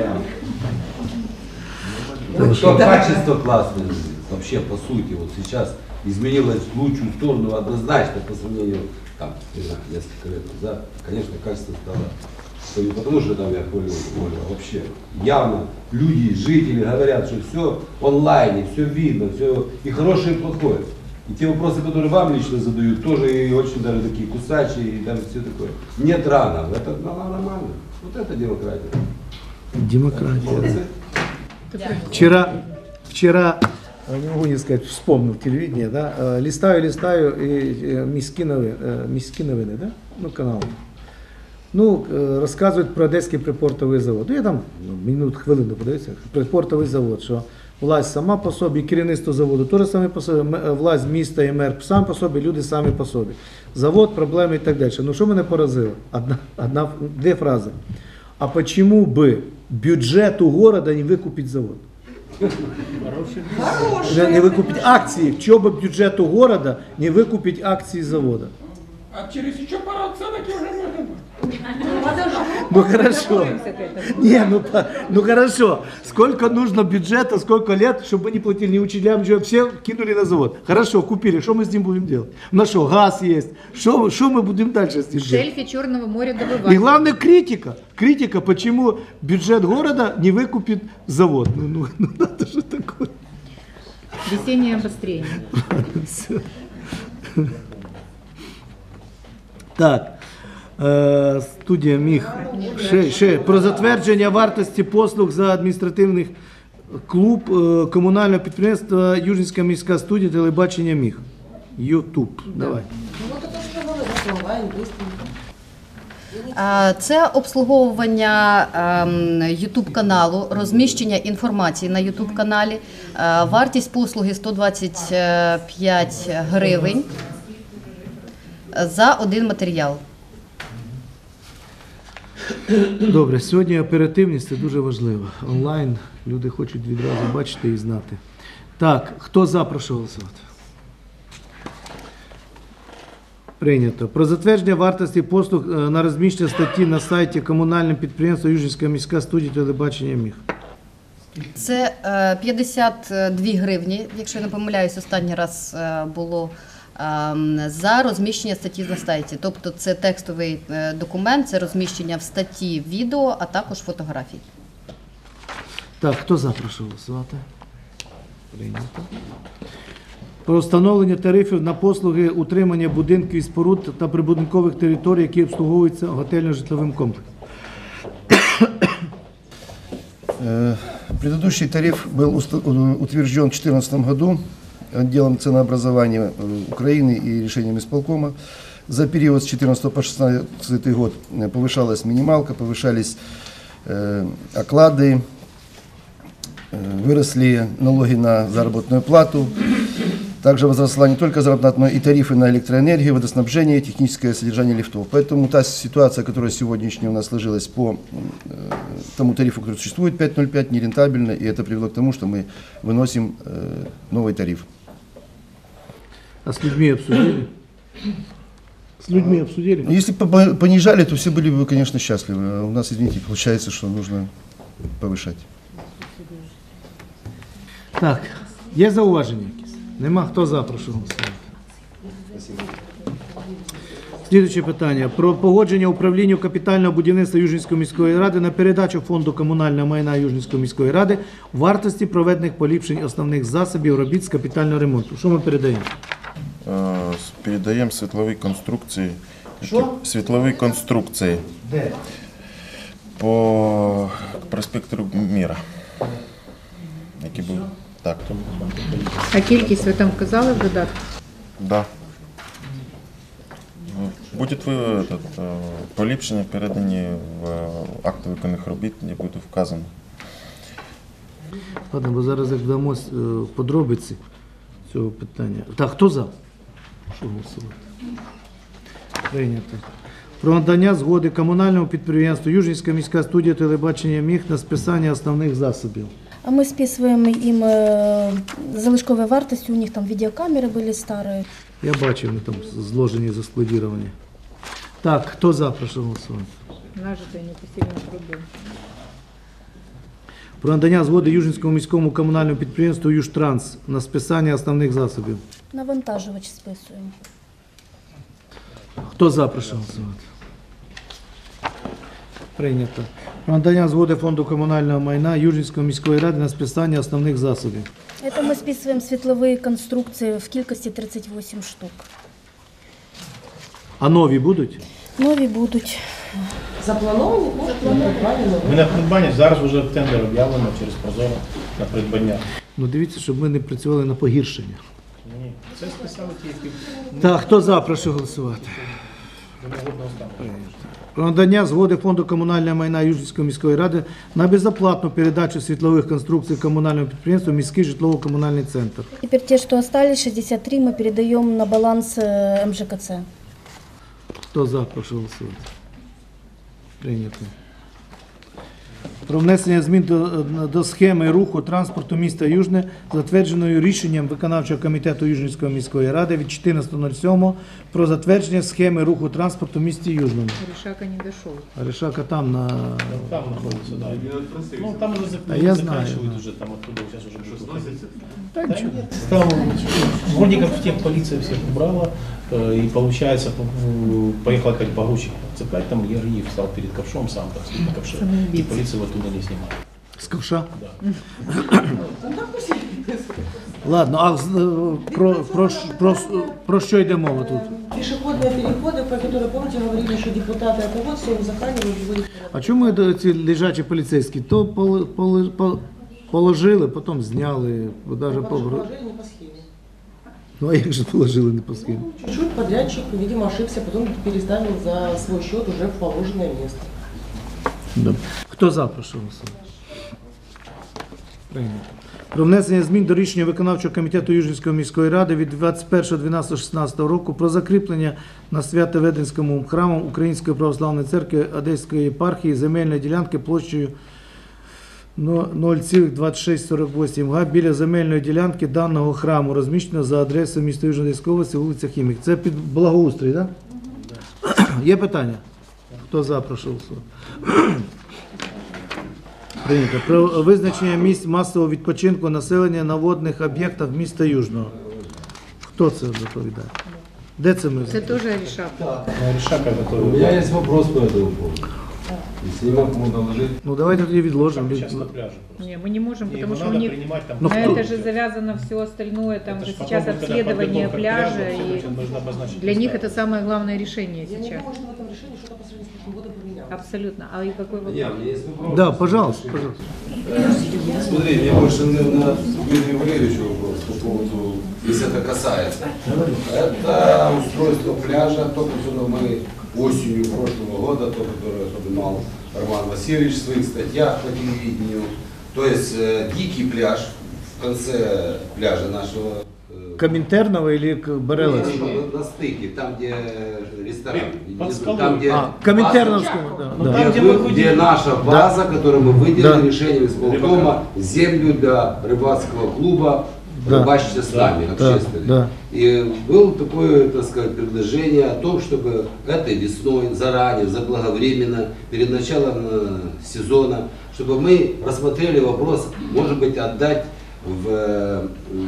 L: Ну, что качество классное, вообще по сути, вот сейчас изменилось в лучшую сторону однозначно по сравнению, там, не знаю, несколько лет назад, конечно, качество стало, что не потому что там я хвалю Олю, а вообще явно люди, жители говорят, что все в онлайне, все видно, все и хорошее, и плохое. И те вопросы, которые вам лично задают, тоже и очень даже такие кусачие, и даже все такое. Нет рано, это нормально. Вот это демократия.
A: Демократия.
L: Молодцы.
A: Вчера, вчера, не могу не сказать, вспомнил телевидение, да, э, листаю, листаю, и э, міські новини, э, міські новини, да, ну, канал. Ну, е, розказують про Одеський припортовий завод. Ну, я там ну, минут хвилину подивився. Припортовий завод, що власть сама по собі, керівництво заводу теж саме по собі, м- власть міста і мер сам по собі, люди самі по собі. Завод, проблеми і так далі. Ну, що мене поразило? Одна, одна, дві фрази. А почему бы бюджету города не выкупить завод? Не, не выкупить акции. Чего бы бюджету города не выкупить акции завода?
C: А через еще пару оценок уже можно будет.
A: Ну хорошо. Не, ну, по- ну хорошо. Сколько нужно бюджета, сколько лет, чтобы мы не платили ни учителям, ничего, все кинули на завод. Хорошо, купили. Что мы с ним будем делать? На что, газ есть? Что, что мы будем дальше с ним
B: В
A: делать?
B: шельфе Черного моря
A: И
B: добывают.
A: главное критика. Критика, почему бюджет города не выкупит завод. Ну, ну, ну надо же такое.
B: Весеннее обострение.
A: Всё. Так, е, студія міг ще, ще про затвердження вартості послуг за адміністративний клуб е, комунального підприємства Южненська міська студія телебачення міг. Ютуб. Давай.
K: Ну, то ж говорили, онлайн, быстро.
V: Е, Це обслуговування ютуб каналу, розміщення інформації на ютуб каналі. Вартість послуги сто двадцять п'ять гривень за один матеріал.
A: Добре, сьогодні оперативність це дуже важливо. Онлайн люди хочуть відразу бачити і знати. Так, хто за, прошу голосувати? Прийнято. Про затвердження вартості послуг е, на розміщення статті на сайті комунального підприємства Южненська міська студія телебачення міг.
V: Це е, п'ятдесят дві гривні, якщо я не помиляюсь, останній раз е, було ем, за розміщення статті на сайті. Тобто це текстовий е, документ, це розміщення в статті відео, а також фотографій.
A: Так, хто за, прошу голосувати? Прийнято. Про встановлення тарифів на послуги утримання будинків і споруд та прибудинкових територій, які обслуговуються готельно-житловим комплексом.
T: Э, Предыдущий тариф был уста- э, утвержден в две тысячи четырнадцатом году отделом ценообразования э, Украины и решением исполкома. За период с две тысячи четырнадцатого по две тысячи шестнадцатый год э, повышалась минималка, повышались э, оклады, э, выросли налоги на заработную плату. Также возросла не только заработная плата, но и тарифы на электроэнергию, водоснабжение, техническое содержание лифтов. Поэтому та ситуация, которая сегодняшняя у нас сложилась по э, тому тарифу, который существует, пять ноль пять, нерентабельно, и это привело к тому, что мы выносим э, новый тариф.
A: А с людьми обсудили? С людьми обсудили?
T: Если бы по- понижали, то все были бы, конечно, счастливы. А у нас, извините, получается, что нужно повышать.
A: Так, є зауваження якісь? Нема, хто за, прошу голосувати. Слідуюче питання. Про погодження управлінню капітального будівництва Южненської міської ради на передачу фонду комунального майна Южненської міської ради вартості проведених поліпшень основних засобів робіт з капітального ремонту. Що ми передаємо?
G: Е, Передаємо світлові конструкції.
A: Що?
G: які- Світлові конструкції
A: Де?
G: по проспекту Міра. Які були. Так.
B: А кількість ви там вказали в додатку?
G: Да. Буде ви, этот, е, поліпшення передані в е, акт виконаних робіт, де буде вказано.
A: Ладно, бо зараз як вдамось е, в подробиці цього питання. Так, хто за? Що голосувати? Прийнято. Про надання згоди комунальному підприємству Южненська міська студія телебачення міг на списання основних засобів.
W: А мы списываем им э, залишковые вартости, у них там видеокамеры были старые.
A: Я бачив, вони там зложені, заскладіровані. Так, хто за, прошу голосувати.
B: Нажитое непосильное трудом.
A: Про надання згоди Южненському міському комунальному підприємству «Южтранс» на списання основних засобів.
W: Навантаживач списуємо.
A: Хто за, прошу голосувати. Прийнято. Про надання згоди фонду комунального майна Южненської міської ради на списання основних засобів.
W: Это мы списываем светловые конструкции в кількості тридцять вісім штук.
A: А нові будуть?
W: Нові будуть.
K: Заплановані? Заплановані.
E: Ми на придбання зараз вже тендер об'явлено через Прозоро на придбання.
A: Ну дивіться, щоб ми не працювали на погіршення.
E: Ні, це списали ті, які
A: Так, хто за, прошу голосувати.
E: винагодного стану.
A: Прийнято. Про надання згоди Фонду комунального майна Южницької міської ради на безоплатну передачу світлових конструкцій комунальному підприємству «Міський житлово-комунальний центр».
W: Теперь те, что остались, шестьдесят три, мы передаем на баланс э, эм жэ ка цэ.
A: Хто за, прошу голосувати. Прийнято. Про внесення змін до, до схеми руху транспорту міста Южне, затвердженою рішенням виконавчого комітету Южницької міської ради від чотирнадцятого сьомого про затвердження схеми руху транспорту в місті Южному.
B: Рішака не дійшов.
A: Рішака там на...
E: Там находится, да. Ну, там уже
A: А я знаю,
E: заканчивают
A: да.
E: уже, там оттуда сейчас уже будут выходить.
A: Да
E: Да
A: ничего.
E: нет, там вроде как всех полиция всех убрала, э, и получается, по- поехал опять погрузчик цеплять, там Ергиев встал перед ковшом, сам так стоит на ковше, и полиция его оттуда не снимает.
A: З ковша?
E: Да.
A: Ладно, а з- е, про, про, ш- про, с- про що йде мова тут?
K: Пешеходные переходы, про которые, помните, говорили, что депутаты руководства узаконивают, будет.
A: А чому до- ці лежачі поліцейські? То поли- поли- по- положили, потім зняли, даже по...
K: Положили не по схеме.
A: Ну а як же положили не по схемі?
K: Чуть-чуть подрядчик, видимо, ошибся, потом переставил за свой счет уже в положенное место.
A: Добре. Хто за, прошу голосувати? Прийнято. Про внесення змін до рішення виконавчого комітету Южницької міської ради від двадцять першого дванадцятого шістнадцятого року про закріплення на Свято-Веденському храмом Української православної церкви Одеської єпархії земельної ділянки площею нуль цілих двадцять шість сорок вісім га біля земельної ділянки даного храму, розміщено за адресою міста Южної Одеської області, вулиця Хімік. Це під благоустрій, так? Да? Є питання? Хто за, прошу голосувати. Прийнято. Про визначення місць масового відпочинку населення на водних об'єктах міста Южного. Хто це доповідає? Де це ми?
B: Це теж Рішака.
E: Ну, Рішака,
L: У
E: который...
L: меня есть вопрос по этому поводу. Если не могу доложить.
A: Ну давайте тоді відложимо.
E: Сейчас на пляже.
B: Не, мы не можем,
E: Не,
B: потому
E: его
B: что у
E: надо
B: них
E: принимать там.
A: Ну,
B: на
A: кто?
B: это же завязано все остальное, там
E: Это
B: же
E: ж
B: сейчас
E: потом, когда
B: обследование
E: подготовка к
B: пляжа,
E: пляжу,
B: и
E: всё это нужно обозначить
B: для них
E: местами.
B: это самое главное решение
K: Я не
B: сейчас.
K: думаю, что в этом решении что-то по сравнению с прошлым годом поменялось.
B: Абсолютно. А и какой вопрос?
L: Не, у меня есть вопрос.
A: Да, пожалуйста, пожалуйста.
L: Э, Смотри, мне больше, наверное, Дмитрию Валерьевичу вопрос по поводу, если это касается. Это устройство пляжа, то, которое мы осенью прошлого года, то, которое поднимал Роман Васильевич в своих статьях по телевидению. То есть э, дикий пляж в конце пляжа нашего. э,
A: Коминтерного или к- Бареловского?
L: Не, не, на, на стыке, там где ресторан.
E: Под
L: Внизу,
E: скалой.
L: там, где
A: А, Коминтерновского,
L: база,
A: да.
E: Ну,
A: да.
E: там,
L: где,
E: где мы
L: вы-
E: ходили.
L: где наша база, которую мы выделили
A: Да.
L: решением исполкома, землю для рыбацкого клуба
A: Да.
L: «Рыбачьте с нами»,
A: Да,
L: общественный.
A: да.
L: И было такое, так сказать, предложение о том, чтобы этой весной, заранее, заблаговременно, перед началом э, сезона, чтобы мы рассмотрели вопрос, может быть, отдать в, э,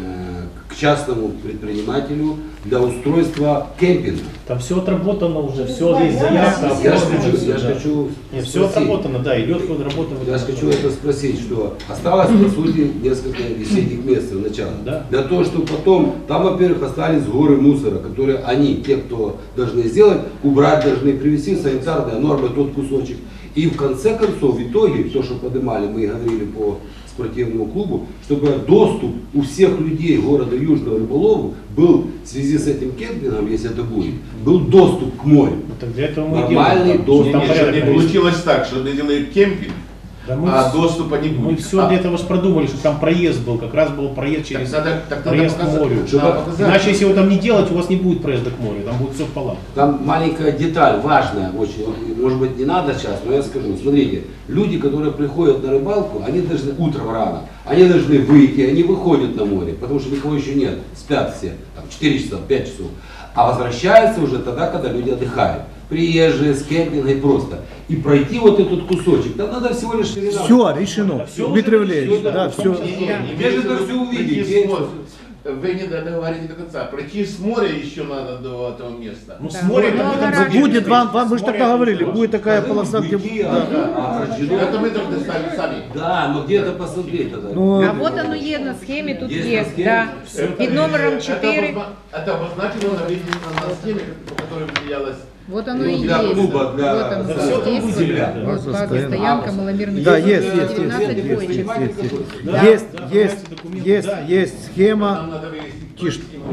L: к частному предпринимателю для устройства кемпинга.
E: Там все отработано уже, все есть заявка.
L: Я же
E: оформлено
L: хочу,
E: всё,
L: я же
E: да.
L: хочу
E: Нет, все
L: спросить.
E: отработано, да, идет ход работы. в
L: Я
E: этом
L: же хочу
E: году.
L: это спросить, что осталось, по сути, несколько весенних мест в начале.
E: Да.
L: Для того, чтобы потом, там, во-первых, остались горы мусора, которые они, те, кто должны сделать, убрать должны, привести санитарные нормы, тот кусочек. И в конце концов, в итоге, то, что поднимали, мы и говорили по спортивному клубу, чтобы доступ у всех людей города Южного Рыболову был в связи с этим кемпингом, если это будет, был доступ к морю.
E: Ну, так для этого мы и
L: Нормальный
E: делаем.
L: доступ.
E: Там
I: Не,
E: порядок
I: не
E: навести.
I: получилось так, что они делают кемпинг,
E: Да мы
I: а
E: вс-
I: доступа не
E: Мы
I: будет.
E: все
I: А,
E: для этого же продумали, чтобы там проезд был, как раз был проезд через
I: Так надо- так надо
E: проезд к
I: показать,
E: морю.
I: надо
E: Чтобы-
I: показать.
E: Иначе, если его там не делать, у вас не будет проезда к морю, там будет все в палатках.
L: Там маленькая деталь, важная очень, может быть не надо сейчас, но я скажу. Смотрите, люди, которые приходят на рыбалку, они должны утром рано, они должны выйти, они выходят на море, потому что никого еще нет, спят все, там четыре часа, пять часов. А возвращаются уже тогда, когда люди отдыхают. Приезжие, с кемпинга и просто. И пройти вот этот кусочек, там надо всего лишь...
A: Все, решено.
E: Всё
A: Дмитрий
E: уже
A: Валерьевич,
E: решено,
A: да,
E: в
A: все.
E: том числе.
I: Не, не,
L: Где же
I: имеется
L: это
I: в
L: всё
I: виду
L: увидеть?
I: пройти с
L: Где?
I: моря. Вы не договорите до конца. Пройти с моря еще надо до этого места.
E: Ну,
B: Да.
E: с моря
B: Ну,
E: там
B: ну,
E: там
B: да.
E: забили.
A: Будет вам, вам вы
E: С
A: же
E: моря
A: тогда
E: это
A: говорили,
E: всё.
A: будет такая полоса, где...
L: Уйти,
A: Да.
L: а, а,
I: Это мы должны ставить сами.
L: Да, но где-то посмотреть тогда.
A: Ну,
B: А вот оно є на схемі, тут
L: Є
B: є,
L: на схемі?
B: да.
E: Все
B: Під номером
I: Это
B: чотири.
I: обозна- Это обозначено на виде- на схеме, по которой выделялось.
B: Вот оно
L: Ну,
B: и
L: для
B: есть.
L: клуба, для-
B: Вот оно
E: Да
B: здесь.
E: всё там
B: Вот,
L: земля.
B: вот
A: Да,
B: база,
A: стоянка.
B: стоянка, маломерный.
A: Да,
B: Есть,
A: есть, есть, есть,
B: девятнадцать
A: есть, есть,
B: двоечек.
A: есть, есть, есть.
E: Да,
A: Есть,
E: да,
A: есть,
E: документы,
A: есть,
E: да.
A: есть схема.
I: Нам надо выяснить, кто
A: Тише.
I: с кем говорит.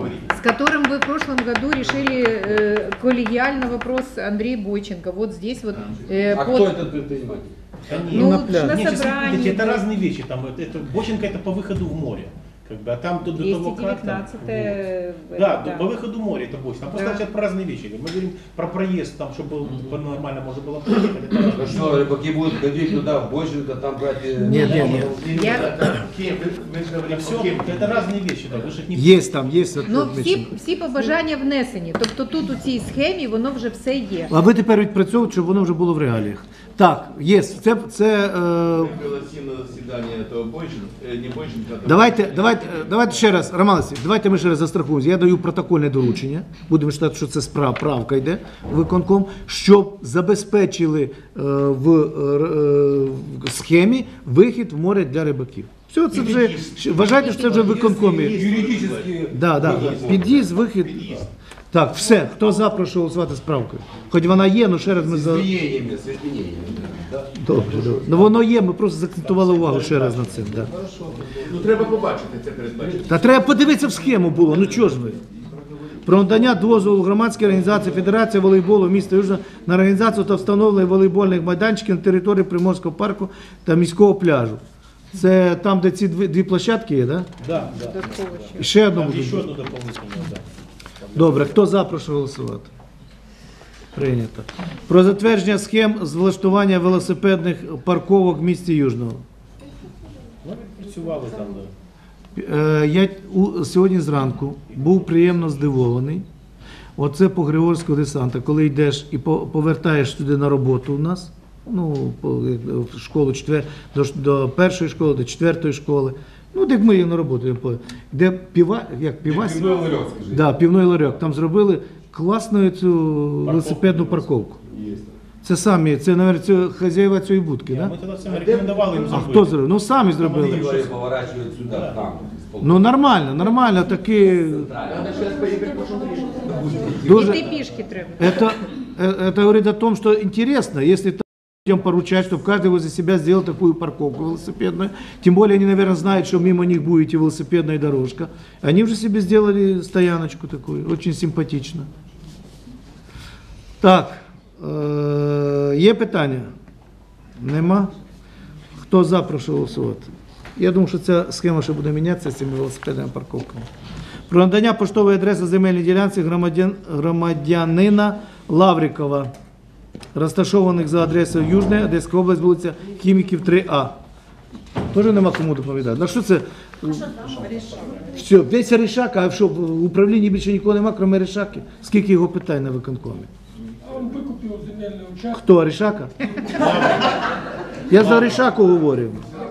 B: которым вы в прошлом году решили э, коллегиально вопрос Андрей Бойченко. Вот здесь вот э,
L: А
B: под...
L: кто этот предприниматель?
B: Ну,
E: на,
B: на
E: Нет, сейчас
B: собрании.
E: видите, это разные вещи. Там, это, это, Боченко это по выходу в море. Как бы, а там до, до того, как там,
B: двести девятнадцатое,
E: да,
B: да.
E: по выходу в море это Боченко. Там
B: Да.
E: просто сейчас про разные вещи. Мы говорим про проезд, там, чтобы нормально можно было проехать. Это разные
L: Ну что, рыбаки будут ходить туда, в Бойченко, там брать... э,
A: Нет, нет, нет.
B: Я-
E: Все, это разные вещи. Да, вы ж их не
A: Є там, є.
B: Ну, всі, всі побажання внесені. Тобто тут у цій схемі воно вже все є.
A: А ви тепер відпрацьовуєте, щоб воно вже було в реаліях. Так, є. Це, це е,
I: Пригласим на заседание этого Бойченко, э, не Бойченко, а
A: давайте, давайте, давайте ще раз, Роман Олексійович, давайте ми ще раз застрахуємося. Я даю протокольне доручення, будемо вважати, що це справа, правка йде в виконком, щоб забезпечили е, в, е, в схемі вихід в море для рибаків. Все, це вже, вважайте, що це вже в виконкомі.
L: Юридически...
A: Да, да. Під'їзд, вихід. Так, все. Хто за, прошу голосувати з правкою. Хоч вона є, але ще раз ми
L: С
A: за...
L: изменениями, с изменениями. Да?
A: Добре, добре. Ну воно є, ми просто закцентували увагу ще раз на це. Да.
I: Ну треба побачити це передбачити.
A: Та треба подивитися в схему було, ну чого ж ви? Про надання дозволу громадській організації Федерації волейболу міста Южна на організацію та встановлення волейбольних майданчиків на території Приморського парку та міського пляжу. Це там, де ці дві, дві площадки є, так?
E: Да, да.
A: І ще одну
E: Там
A: буде.
E: еще одну дополнительную, да.
A: Добре, хто за, прошу голосувати. Прийнято. Про затвердження схем з влаштування велосипедних парковок в місті Южного.
E: Ну, працювали там, да.
A: Е, Я у- сьогодні зранку був приємно здивований. Оце по Григорського десанта, коли йдеш і по- повертаєш сюди на роботу у нас, ну, по- в школу четвер, до, ш- до першої школи, до четвертої школи. Ну, як ми є на роботу, я по- де піва, як півась,
L: Пивной ларек, скажи.
A: да, півний ларьок. Там зробили класну цю велосипедну парковку. Це самі, це, мабуть, це хазяїва цієї будки, так?
E: Мы тогда всем рекомендовали им
A: А
E: забыть.
A: хто зробив? Ну, самі зробили.
L: Они поворачивают сюда, там.
A: Ну, нормально, нормально, таки... Дуже...
B: Іти пішки треба.
A: Это, э, это говорит о том, что интересно, если там людям поручать, чтобы каждый возле себя сделал такую парковку велосипедную. Тем более они, наверное, знают, что мимо них будет идти велосипедная дорожка. Они уже себе сделали стояночку такую, очень симпатично. Так, е- є питання? Нема? Хто за, прошу голосувати. Я думаю, що ця схема ще буде мінятися з цими велосипедними парковками. Про надання поштової адреси земельній ділянці громадян, громадянина Лаврикова, розташованих за адресою Южна, Одеська область, вулиця Хіміків, три А. Тоже нема кому доповідати. На що це? Все, весь Ришак, а що, в управлінні більше нікого нема, крім Ришаки? Скільки його питань на виконкомі?
C: А он выкупил земельный участок.
A: Хто, Ришака? Я за Ришаку говорю.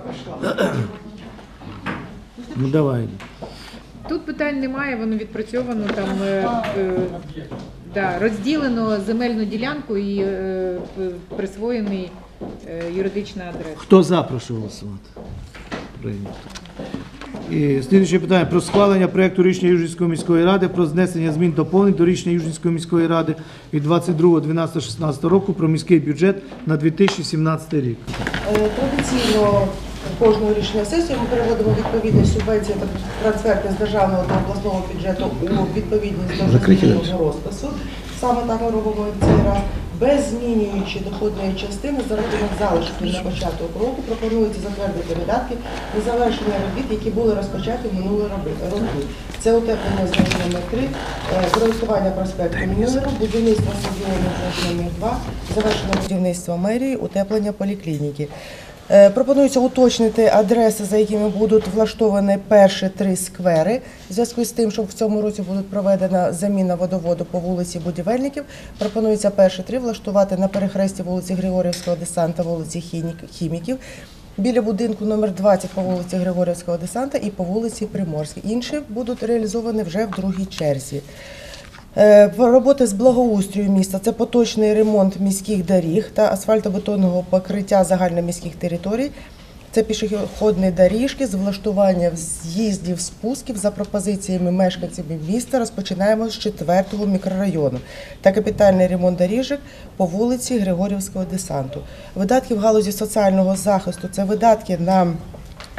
A: Ну давай.
B: Тут питань немає, воно відпрацьовано там е, е, да, розділено земельну ділянку і е, п- присвоєний е, юридична адреса.
A: Хто за, прошу голосувати. Прийнято. І слідуюче питання про схвалення проєкту рішення Южнівської міської ради про знесення змін доповнень до рішення Южнівської міської ради від двадцять другого дванадцятого шістнадцятого року про міський бюджет на дві тисячі сімнадцятий рік.
K: Е, Традиційно кожного рішення сесії ми переводимо відповідні субвенції та трансферти з державного та обласного бюджету у відповідність до
A: Закриті
K: зміненого розпису. Саме так ми робимо і в цей раз. Без змінюючи доходної частини за рахунок залишків на початок року пропонується затвердити видатки на завершення робіт, які були розпочаті в минулі роби- роки. Це утеплення з номер три, проєктування проспекту Мюнеру, будівництво стадіону номер два, завершення будівництва мерії, утеплення поліклініки. Е, Пропонується уточнити адреси, за якими будуть влаштовані перші три сквери. В зв'язку з тим, що в цьому році буде проведена заміна водоводу по вулиці Будівельників, пропонується перші три влаштувати на перехресті вулиці Григорівського десанта, вулиці Хінік- Хіміків, біля будинку номер двадцять по вулиці Григорівського десанта і по вулиці Приморській. Інші будуть реалізовані вже в другій черзі. Е, Роботи з благоустрою міста – це поточний ремонт міських доріг та асфальтобетонного покриття загальноміських територій. Це пішохідні доріжки з влаштуванням з'їздів, спусків за пропозиціями мешканців міста. Розпочинаємо з четвертого мікрорайону та капітальний ремонт доріжок по вулиці Григорівського десанту. Видатки в галузі соціального захисту – це видатки на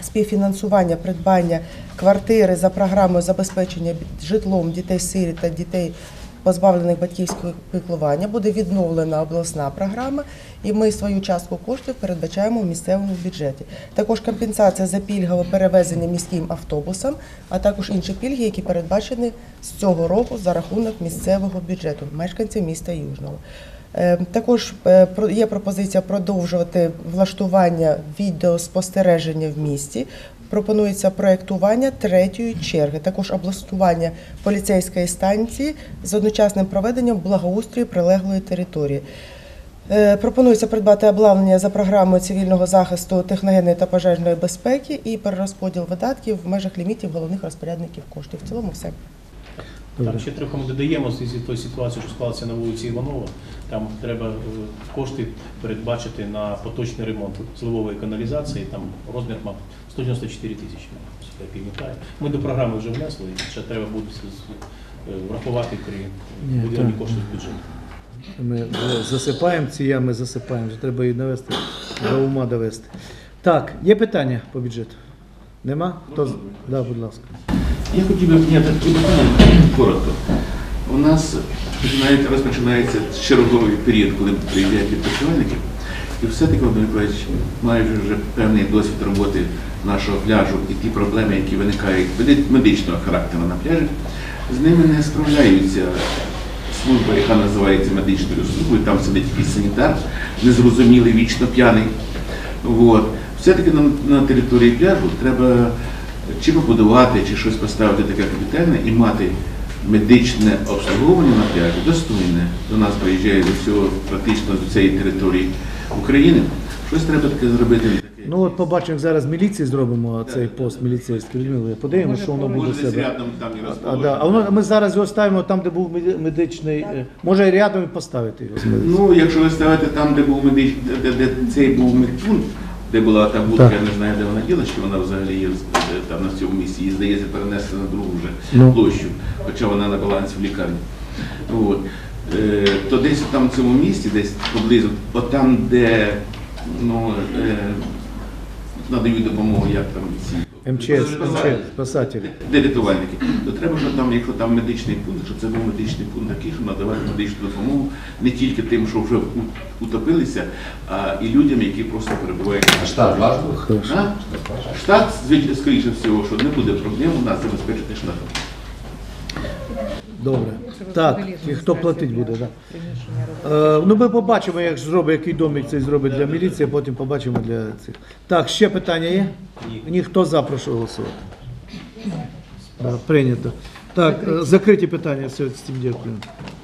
K: співфінансування придбання квартири за програмою забезпечення житлом дітей-сиріт та дітей, позбавлених батьківського піклування, буде відновлена обласна програма, і ми свою частку коштів передбачаємо в місцевому бюджеті. Також компенсація за пільгове перевезення міським автобусом, а також інші пільги, які передбачені з цього року за рахунок місцевого бюджету мешканців міста Южного. Також є пропозиція продовжувати влаштування відеоспостереження в місті. Пропонується проєктування третьої черги, також облаштування поліцейської станції з одночасним проведенням благоустрою прилеглої території. Пропонується придбати обладнання за програмою цивільного захисту, техногенної та пожежної безпеки і перерозподіл видатків в межах лімітів головних розпорядників коштів. В цілому все.
E: Там ще трохи ми додаємо з тої ситуації, що склалася на вулиці Іванова. Там треба е, кошти передбачити на поточний ремонт зливової каналізації. Там розмір мав сто дев'яносто чотири тисячі, я пам'ятаю. Ми до програми вже внесли, ще треба буде е, врахувати при виділенні коштів з бюджету.
A: Ми засипаємо ці ями, засипаємо, вже треба її навести, до ума довести. Так, є питання по бюджету? Нема? Хто? Так, да, будь ласка.
I: Я хотів би підняти таке питання коротко. У нас знаєте, розпочинається черговий період, коли приїжджають відпочивальники. І все-таки, Володимир Миколаївич, маючи вже певний досвід роботи нашого пляжу і ті проблеми, які виникають медичного характеру на пляжі, з ними не справляються служба, яка називається медичною службою, там сидить якийсь санітар, незрозумілий, вічно п'яний. От. Все-таки на, на території пляжу треба чи побудувати, чи щось поставити таке капітальне і мати медичне обслуговування на пляжі достойне. До нас приїжджає до всього, практично з цієї території України. Щось треба таке зробити.
A: Ну от побачимо, зараз міліції зробимо цей пост міліцейський. Подивимося, що воно буде
I: себе.
A: себе. А, да. а воно, ми зараз його ставимо там, де був медичний, може і рядом поставити його.
I: Ну, якщо ви ставите там, де був медичний, де, де, де цей був медпункт, де була та будка, я не знаю, де вона діла, що вона взагалі є там на цьому місці, її, здається, перенесли на другу вже ну. площу, хоча вона на балансі в лікарні. От. Е, то десь там в цьому місці, десь поблизу, от там, де ну, е, надають допомогу, як там ці
A: МЧС, МЧС, спасателі.
I: Де рятувальники, то треба, щоб там, якщо там медичний пункт, щоб це був медичний пункт такий, щоб надавати медичну допомогу не тільки тим, що вже утопилися, а і людям, які просто перебувають.
L: А штат важливо?
I: Штат, скоріше всього, що не буде проблем у нас забезпечити штатом.
A: Добре. Так, і хто платить буде, так. Да. Е, ну ми побачимо, як зробить, який домик цей зробить для міліції, а потім побачимо для цих. Так, ще питання є? Ні. Хто за, прошу голосувати. Да, прийнято. Так, закриті питання, все, з цим дякую.